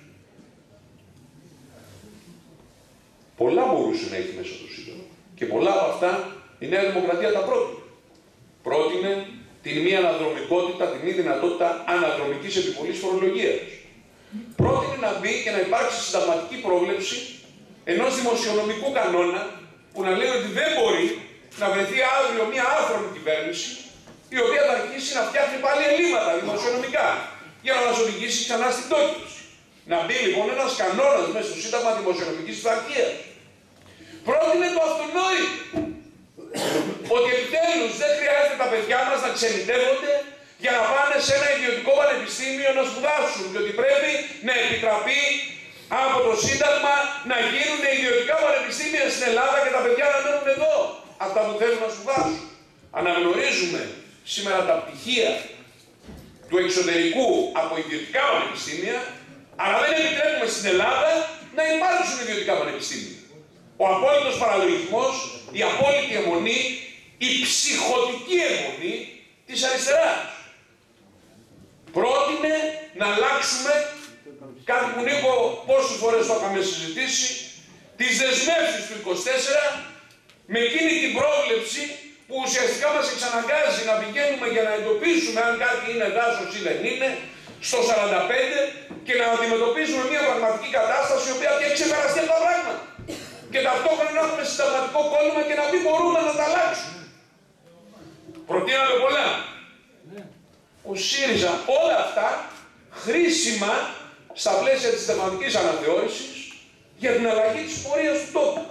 Πολλά μπορούσε να έχει μέσα το Σύνταγμα. Και πολλά από αυτά η Νέα Δημοκρατία τα πρότεινε. Πρότεινε την μη αναδρομικότητα, την μη δυνατότητα αναδρομικής επιβολής φορολογίας. Πρότεινε να μπει και να υπάρξει συνταγματική πρόβλεψη ενός δημοσιονομικού κανόνα που να λέει ότι δεν μπορεί να βρεθεί αύριο μια άφρονη κυβέρνηση η οποία θα αρχίσει να φτιάχνει πάλι ελλείμματα δημοσιονομικά για να μας οδηγήσει ξανά στην πτώχευση. Να μπει λοιπόν ένας κανόνας μέσα στο Σύνταγμα δημοσιονομικής πειθαρχίας. Πρότεινε το αυτονόητο ότι επιτέλους δεν χρειάζεται τα παιδιά μας να ξενιτεύονται για να πάνε σε ένα ιδιωτικό πανεπιστήμιο να σπουδάσουν και ότι πρέπει να επιτραπεί από το Σύνταγμα να γίνουν ιδιωτικά πανεπιστήμια στην Ελλάδα και τα παιδιά να μένουν εδώ, αυτά που θέλουν να σπουδάσουν. Αναγνωρίζουμε σήμερα τα πτυχία του εξωτερικού από ιδιωτικά πανεπιστήμια, αλλά δεν επιτρέπουμε στην Ελλάδα να υπάρξουν ιδιωτικά πανεπιστήμια. Ο απόλυτος παραλογισμός, η απόλυτη αιμονή, η ψυχωτική αιμονή της αριστεράς. Πρότεινε να αλλάξουμε, κάτι που Νίκο πόσες φορές το είχαμε συζητήσει, τις δεσμεύσεις του είκοσι τέσσερα με εκείνη την πρόβλεψη που ουσιαστικά μας εξαναγκάζει να πηγαίνουμε για να εντοπίσουμε αν κάτι είναι δάσος ή δεν είναι, στο σαράντα πέντε και να αντιμετωπίζουμε μια πραγματική κατάσταση η οποία έχει ξεπεραστεί αυτά τα πράγματα. Και ταυτόχρονα να έχουμε συνταγματικό κόλλημα και να μην μπορούμε να τα αλλάξουμε. Προτείναμε πολλά. Ο ΣΥΡΙΖΑ όλα αυτά χρήσιμα στα πλαίσια της συνταγματικής αναθεώρησης για την αλλαγή της πορείας του τόπου.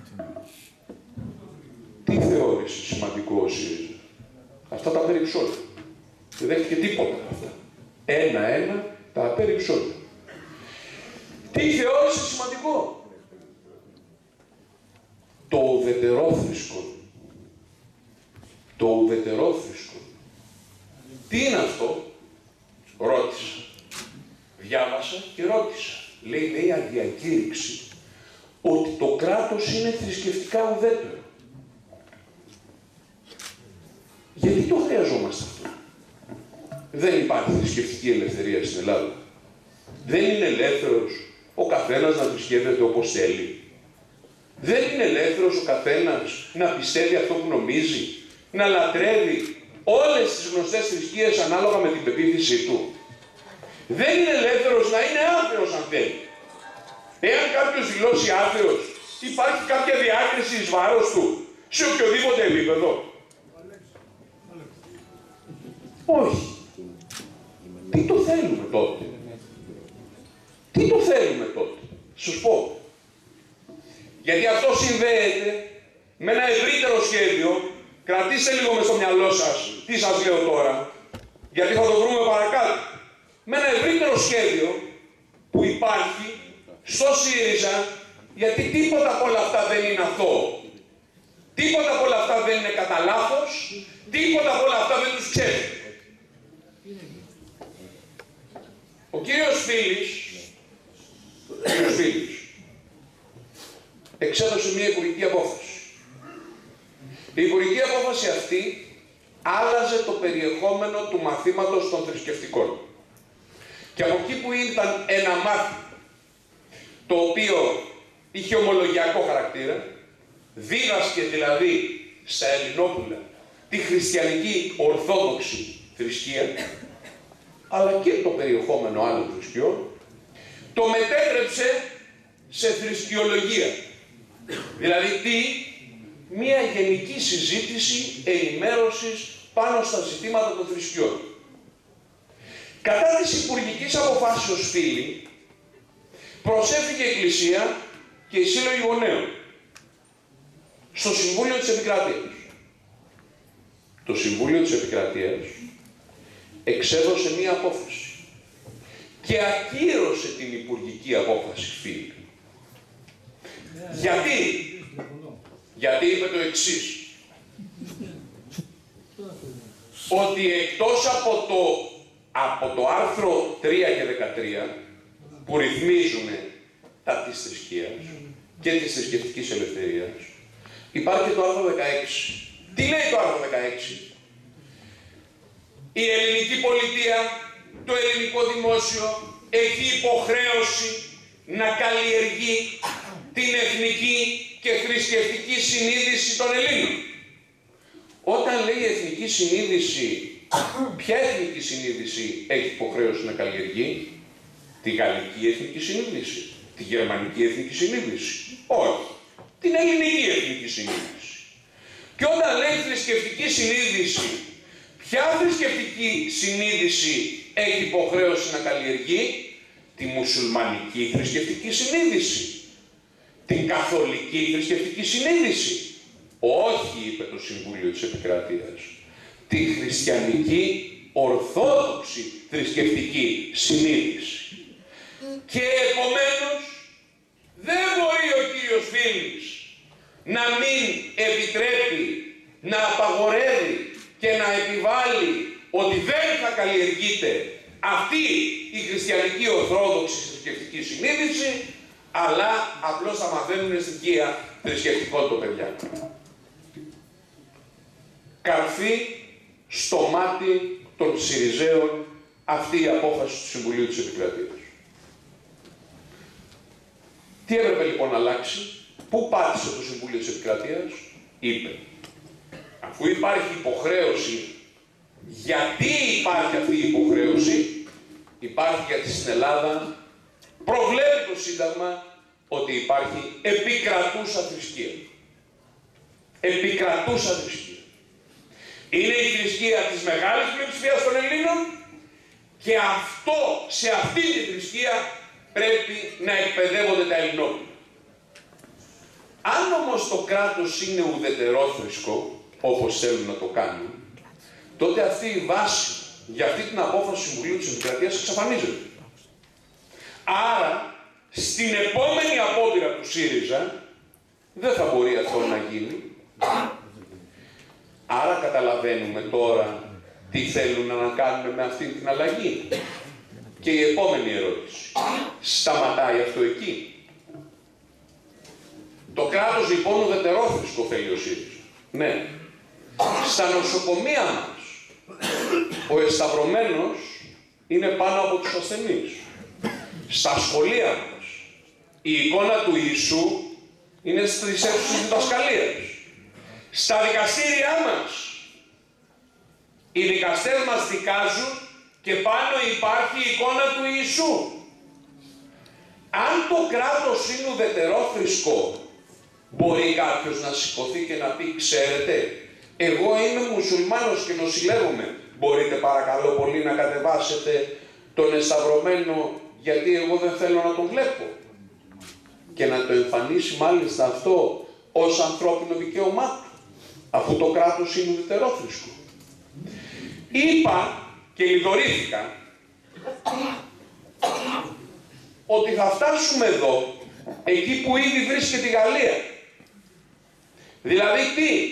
Τι θεώρησε σημαντικό ο ΣΥΡΙΖΑ? Αυτά τα απέριψε όλα. Δεν δέχτηκε τίποτα από αυτά. Ένα-ένα τα απέριψε όλα. Τι θεώρησε σημαντικό? Το ουδετερόθρησκο. Το ουδετερόθρησκο. Τι είναι αυτό? Ρώτησα. Διάβασα και ρώτησα. Λέει, λέει αδιακήρυξη ότι το κράτος είναι θρησκευτικά ουδέτερο. Γιατί το χρειαζόμαστε αυτό? Δεν υπάρχει θρησκευτική ελευθερία στην Ελλάδα. Δεν είναι ελεύθερος ο καθένας να θρησκεύεται όπως θέλει. Δεν είναι ελεύθερος ο καθένας να πιστεύει αυτό που νομίζει, να λατρεύει όλες τις γνωστές θρησκείες ανάλογα με την πεποίθησή του. Δεν είναι ελεύθερος να είναι άθεος αν θέλει. Εάν κάποιος δηλώσει άθεος, υπάρχει κάποια διάκριση εις βάρος του, σε οποιοδήποτε επίπεδο? Όχι. Τι το θέλουμε τότε? Τι το θέλουμε τότε? Σας πω. Γιατί αυτό συνδέεται με ένα ευρύτερο σχέδιο. Κρατήστε λίγο μες στο μυαλό σας τι σας λέω τώρα, γιατί θα το βρούμε παρακάτω. Με ένα ευρύτερο σχέδιο που υπάρχει στο ΣΥΡΙΖΑ, γιατί τίποτα από όλα αυτά δεν είναι αθώο. Τίποτα από όλα αυτά δεν είναι κατά λάθος, τίποτα από όλα αυτά δεν τους ξέρει. Ο κύριος Φίλης, ο κύριος Φίλης, εξέδωσε μια υπουργική απόφαση. Η υπουργική απόφαση αυτή άλλαζε το περιεχόμενο του μαθήματος των θρησκευτικών. Και από εκεί που ήταν ένα μάθημα, το οποίο είχε ομολογιακό χαρακτήρα, δίδασκε δηλαδή στα Ελληνόπουλα τη χριστιανική ορθόδοξη θρησκεία, αλλά και το περιεχόμενο άλλων θρησκειών, το μετέτρεψε σε θρησκειολογία. Δηλαδή τι? Μία γενική συζήτηση ενημέρωσης πάνω στα ζητήματα των θρησκειών. Κατά της υπουργικής αποφάσεως, φίλοι, προσέφηκε η Εκκλησία και η Σύλλογη Γονέων στο Συμβούλιο της Επικρατείας. Το Συμβούλιο της Επικρατείας εξέδωσε μία απόφαση και ακύρωσε την υπουργική απόφαση, φίλοι. Γιατί? Γιατί είπε το εξής, ότι εκτός από το, από το άρθρο τρία και δεκατρία που ρυθμίζουν τα της θρησκείας και της θρησκευτικής ελευθερίας, υπάρχει το άρθρο δεκαέξι. Τι λέει το άρθρο δεκαέξι? Η ελληνική πολιτεία, το ελληνικό δημόσιο έχει υποχρέωση να καλλιεργεί την εθνική και θρησκευτική συνείδηση των Ελλήνων. Όταν λέει εθνική συνείδηση, ποια εθνική συνείδηση έχει υποχρέωση να καλλιεργεί? Τη γαλλική εθνική συνείδηση, τη γερμανική εθνική συνείδηση? Όχι. Την ελληνική εθνική συνείδηση. Και όταν λέει θρησκευτική συνείδηση, ποια θρησκευτική συνείδηση έχει υποχρέωση να καλλιεργεί? Τη μουσουλμανική θρησκευτική συνείδηση. Την καθολική θρησκευτική συνείδηση? Όχι, είπε το Συμβούλιο της Επικρατείας. Τη χριστιανική ορθόδοξη θρησκευτική συνείδηση. Και επομένως δεν μπορεί ο κύριος Φίλης να μην επιτρέπει, να απαγορεύει και να επιβάλλει ότι δεν θα καλλιεργείται αυτή η χριστιανική ορθόδοξη θρησκευτική συνείδηση, αλλά απλώς θα μαθαίνουν στοιχεία θρησκευτικών των παιδιών. Καρφί στο μάτι των Συριζέων αυτή η απόφαση του Συμβουλίου της Επικρατείας. Τι έπρεπε λοιπόν να αλλάξει, πού πάτησε το Συμβούλιο της Επικρατείας, είπε, αφού υπάρχει υποχρέωση, γιατί υπάρχει αυτή η υποχρέωση, υπάρχει γιατί στην Ελλάδα προβλέπει το Σύνταγμα ότι υπάρχει επικρατούσα θρησκεία. Επικρατούσα θρησκεία. Είναι η θρησκεία της μεγάλης πλειοψηφίας των Ελλήνων και αυτό, σε αυτή τη θρησκεία πρέπει να εκπαιδεύονται τα Ελληνόπουλα. Αν όμως το κράτος είναι ουδετερόθρησκο, όπως θέλουν να το κάνουν, τότε αυτή η βάση για αυτή την απόφαση του Συμβουλίου της Επικρατείας εξαφανίζεται. Άρα, στην επόμενη απόπειρα του ΣΥΡΙΖΑ, δεν θα μπορεί αυτό να γίνει. Άρα καταλαβαίνουμε τώρα τι θέλουν να κάνουμε με αυτή την αλλαγή. Και η επόμενη ερώτηση. Σταματάει αυτό εκεί? Το κράτος λοιπόν ουδετερόθρησκο θέλει ο ΣΥΡΙΖΑ. Ναι. Στα νοσοκομεία μας, ο εσταυρωμένος είναι πάνω από τους ασθενείς. Στα σχολεία μας, η εικόνα του Ιησού είναι στις αίθουσες διδασκαλίας. Στα δικαστήριά μας, οι δικαστές μας δικάζουν και πάνω υπάρχει η εικόνα του Ιησού. Αν το κράτος είναι ουδετερόθρησκο, μπορεί κάποιος να σηκωθεί και να πει, ξέρετε, εγώ είμαι μουσουλμάνος και νοσηλεύομαι. Μπορείτε παρακαλώ πολύ να κατεβάσετε τον εσταυρωμένο, γιατί εγώ δεν θέλω να τον βλέπω. Και να το εμφανίσει μάλιστα αυτό ως ανθρώπινο δικαίωμά του, αφού το κράτος είναι ουδετερόθρησκο. Είπα και λιδωρήθηκα ότι θα φτάσουμε εδώ, εκεί που ήδη βρίσκεται η Γαλλία. Δηλαδή τι?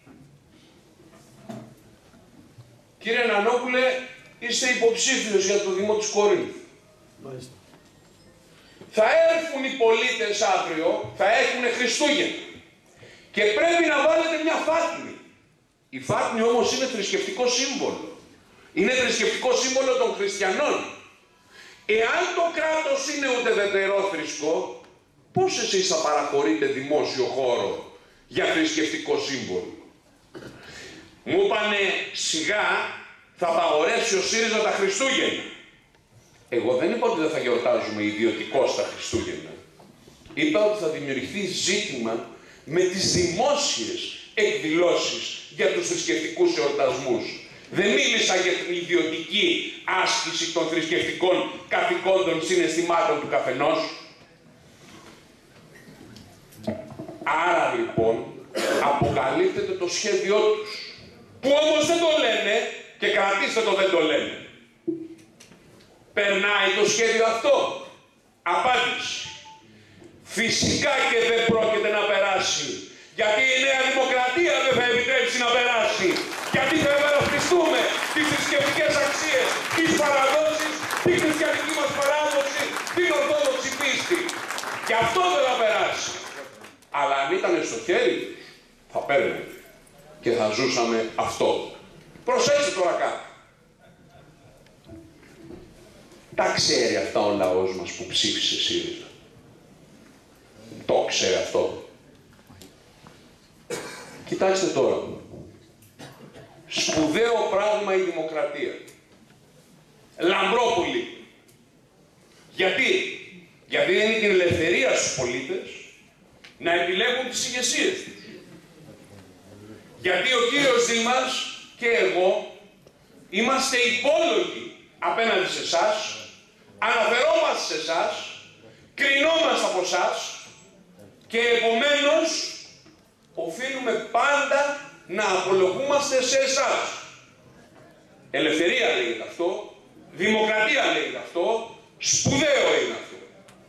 Κύριε Νανόπουλε, είστε υποψήφιος για το Δήμο της Κορίνθου. Μάλιστα. Θα έρθουν οι πολίτες αύριο, θα έχουν Χριστούγεννα. Και πρέπει να βάλετε μια φάτνη. Η φάτνη όμως είναι θρησκευτικό σύμβολο. Είναι θρησκευτικό σύμβολο των χριστιανών. Εάν το κράτος είναι ουδετερόθρησκο, πώς εσείς θα παραχωρείτε δημόσιο χώρο για θρησκευτικό σύμβολο? Μου είπανε σιγά θα απαγορεύσει ο ΣΥΡΙΖΑ τα Χριστούγεννα. Εγώ δεν είπα ότι δεν θα γιορτάζουμε ιδιωτικώς τα Χριστούγεννα. Είπα ότι θα δημιουργηθεί ζήτημα με τις δημόσιες εκδηλώσεις για τους θρησκευτικούς εορτασμούς. Δεν μίλησα για την ιδιωτική άσκηση των θρησκευτικών καθηκόντων συναισθημάτων του καθενός. Άρα λοιπόν αποκαλύπτεται το σχέδιό τους, που όμως δεν το λένε, και κρατήστε το δεν το λένε. Περνάει το σχέδιο αυτό? Απάντηση. Φυσικά και δεν πρόκειται να περάσει. Γιατί η Νέα Δημοκρατία δεν θα επιτρέψει να περάσει. Γιατί θα επαναστηθούμε τις θρησκευτικές αξίες, τις παραδόσεις, τη χριστιανική μας παράδοση, την ορθόδοξη πίστη. Και αυτό δεν θα περάσει. Αλλά αν ήταν στο χέρι τους, θα παίρνε και θα ζούσαμε αυτό. Προσέξτε τώρα κάτι. Τα ξέρει αυτά ο λαός μας που ψήφισε ΣΥΡΙΖΑ. Το ξέρει αυτό. Κοιτάξτε τώρα. Σπουδαίο πράγμα η δημοκρατία. Λαμπρό πολύ. Γιατί? Γιατί δίνει την ελευθερία στους πολίτες να επιλέγουν τις ηγεσίες τους. Γιατί ο κύριος Δήμας και εγώ είμαστε υπόλογοι απέναντι σε εσάς, αναφερόμαστε σε εσάς, κρινόμαστε από εσάς και επομένως οφείλουμε πάντα να απολογούμαστε σε εσάς. Ελευθερία λέγεται αυτό, δημοκρατία λέγεται αυτό, σπουδαίο είναι αυτό.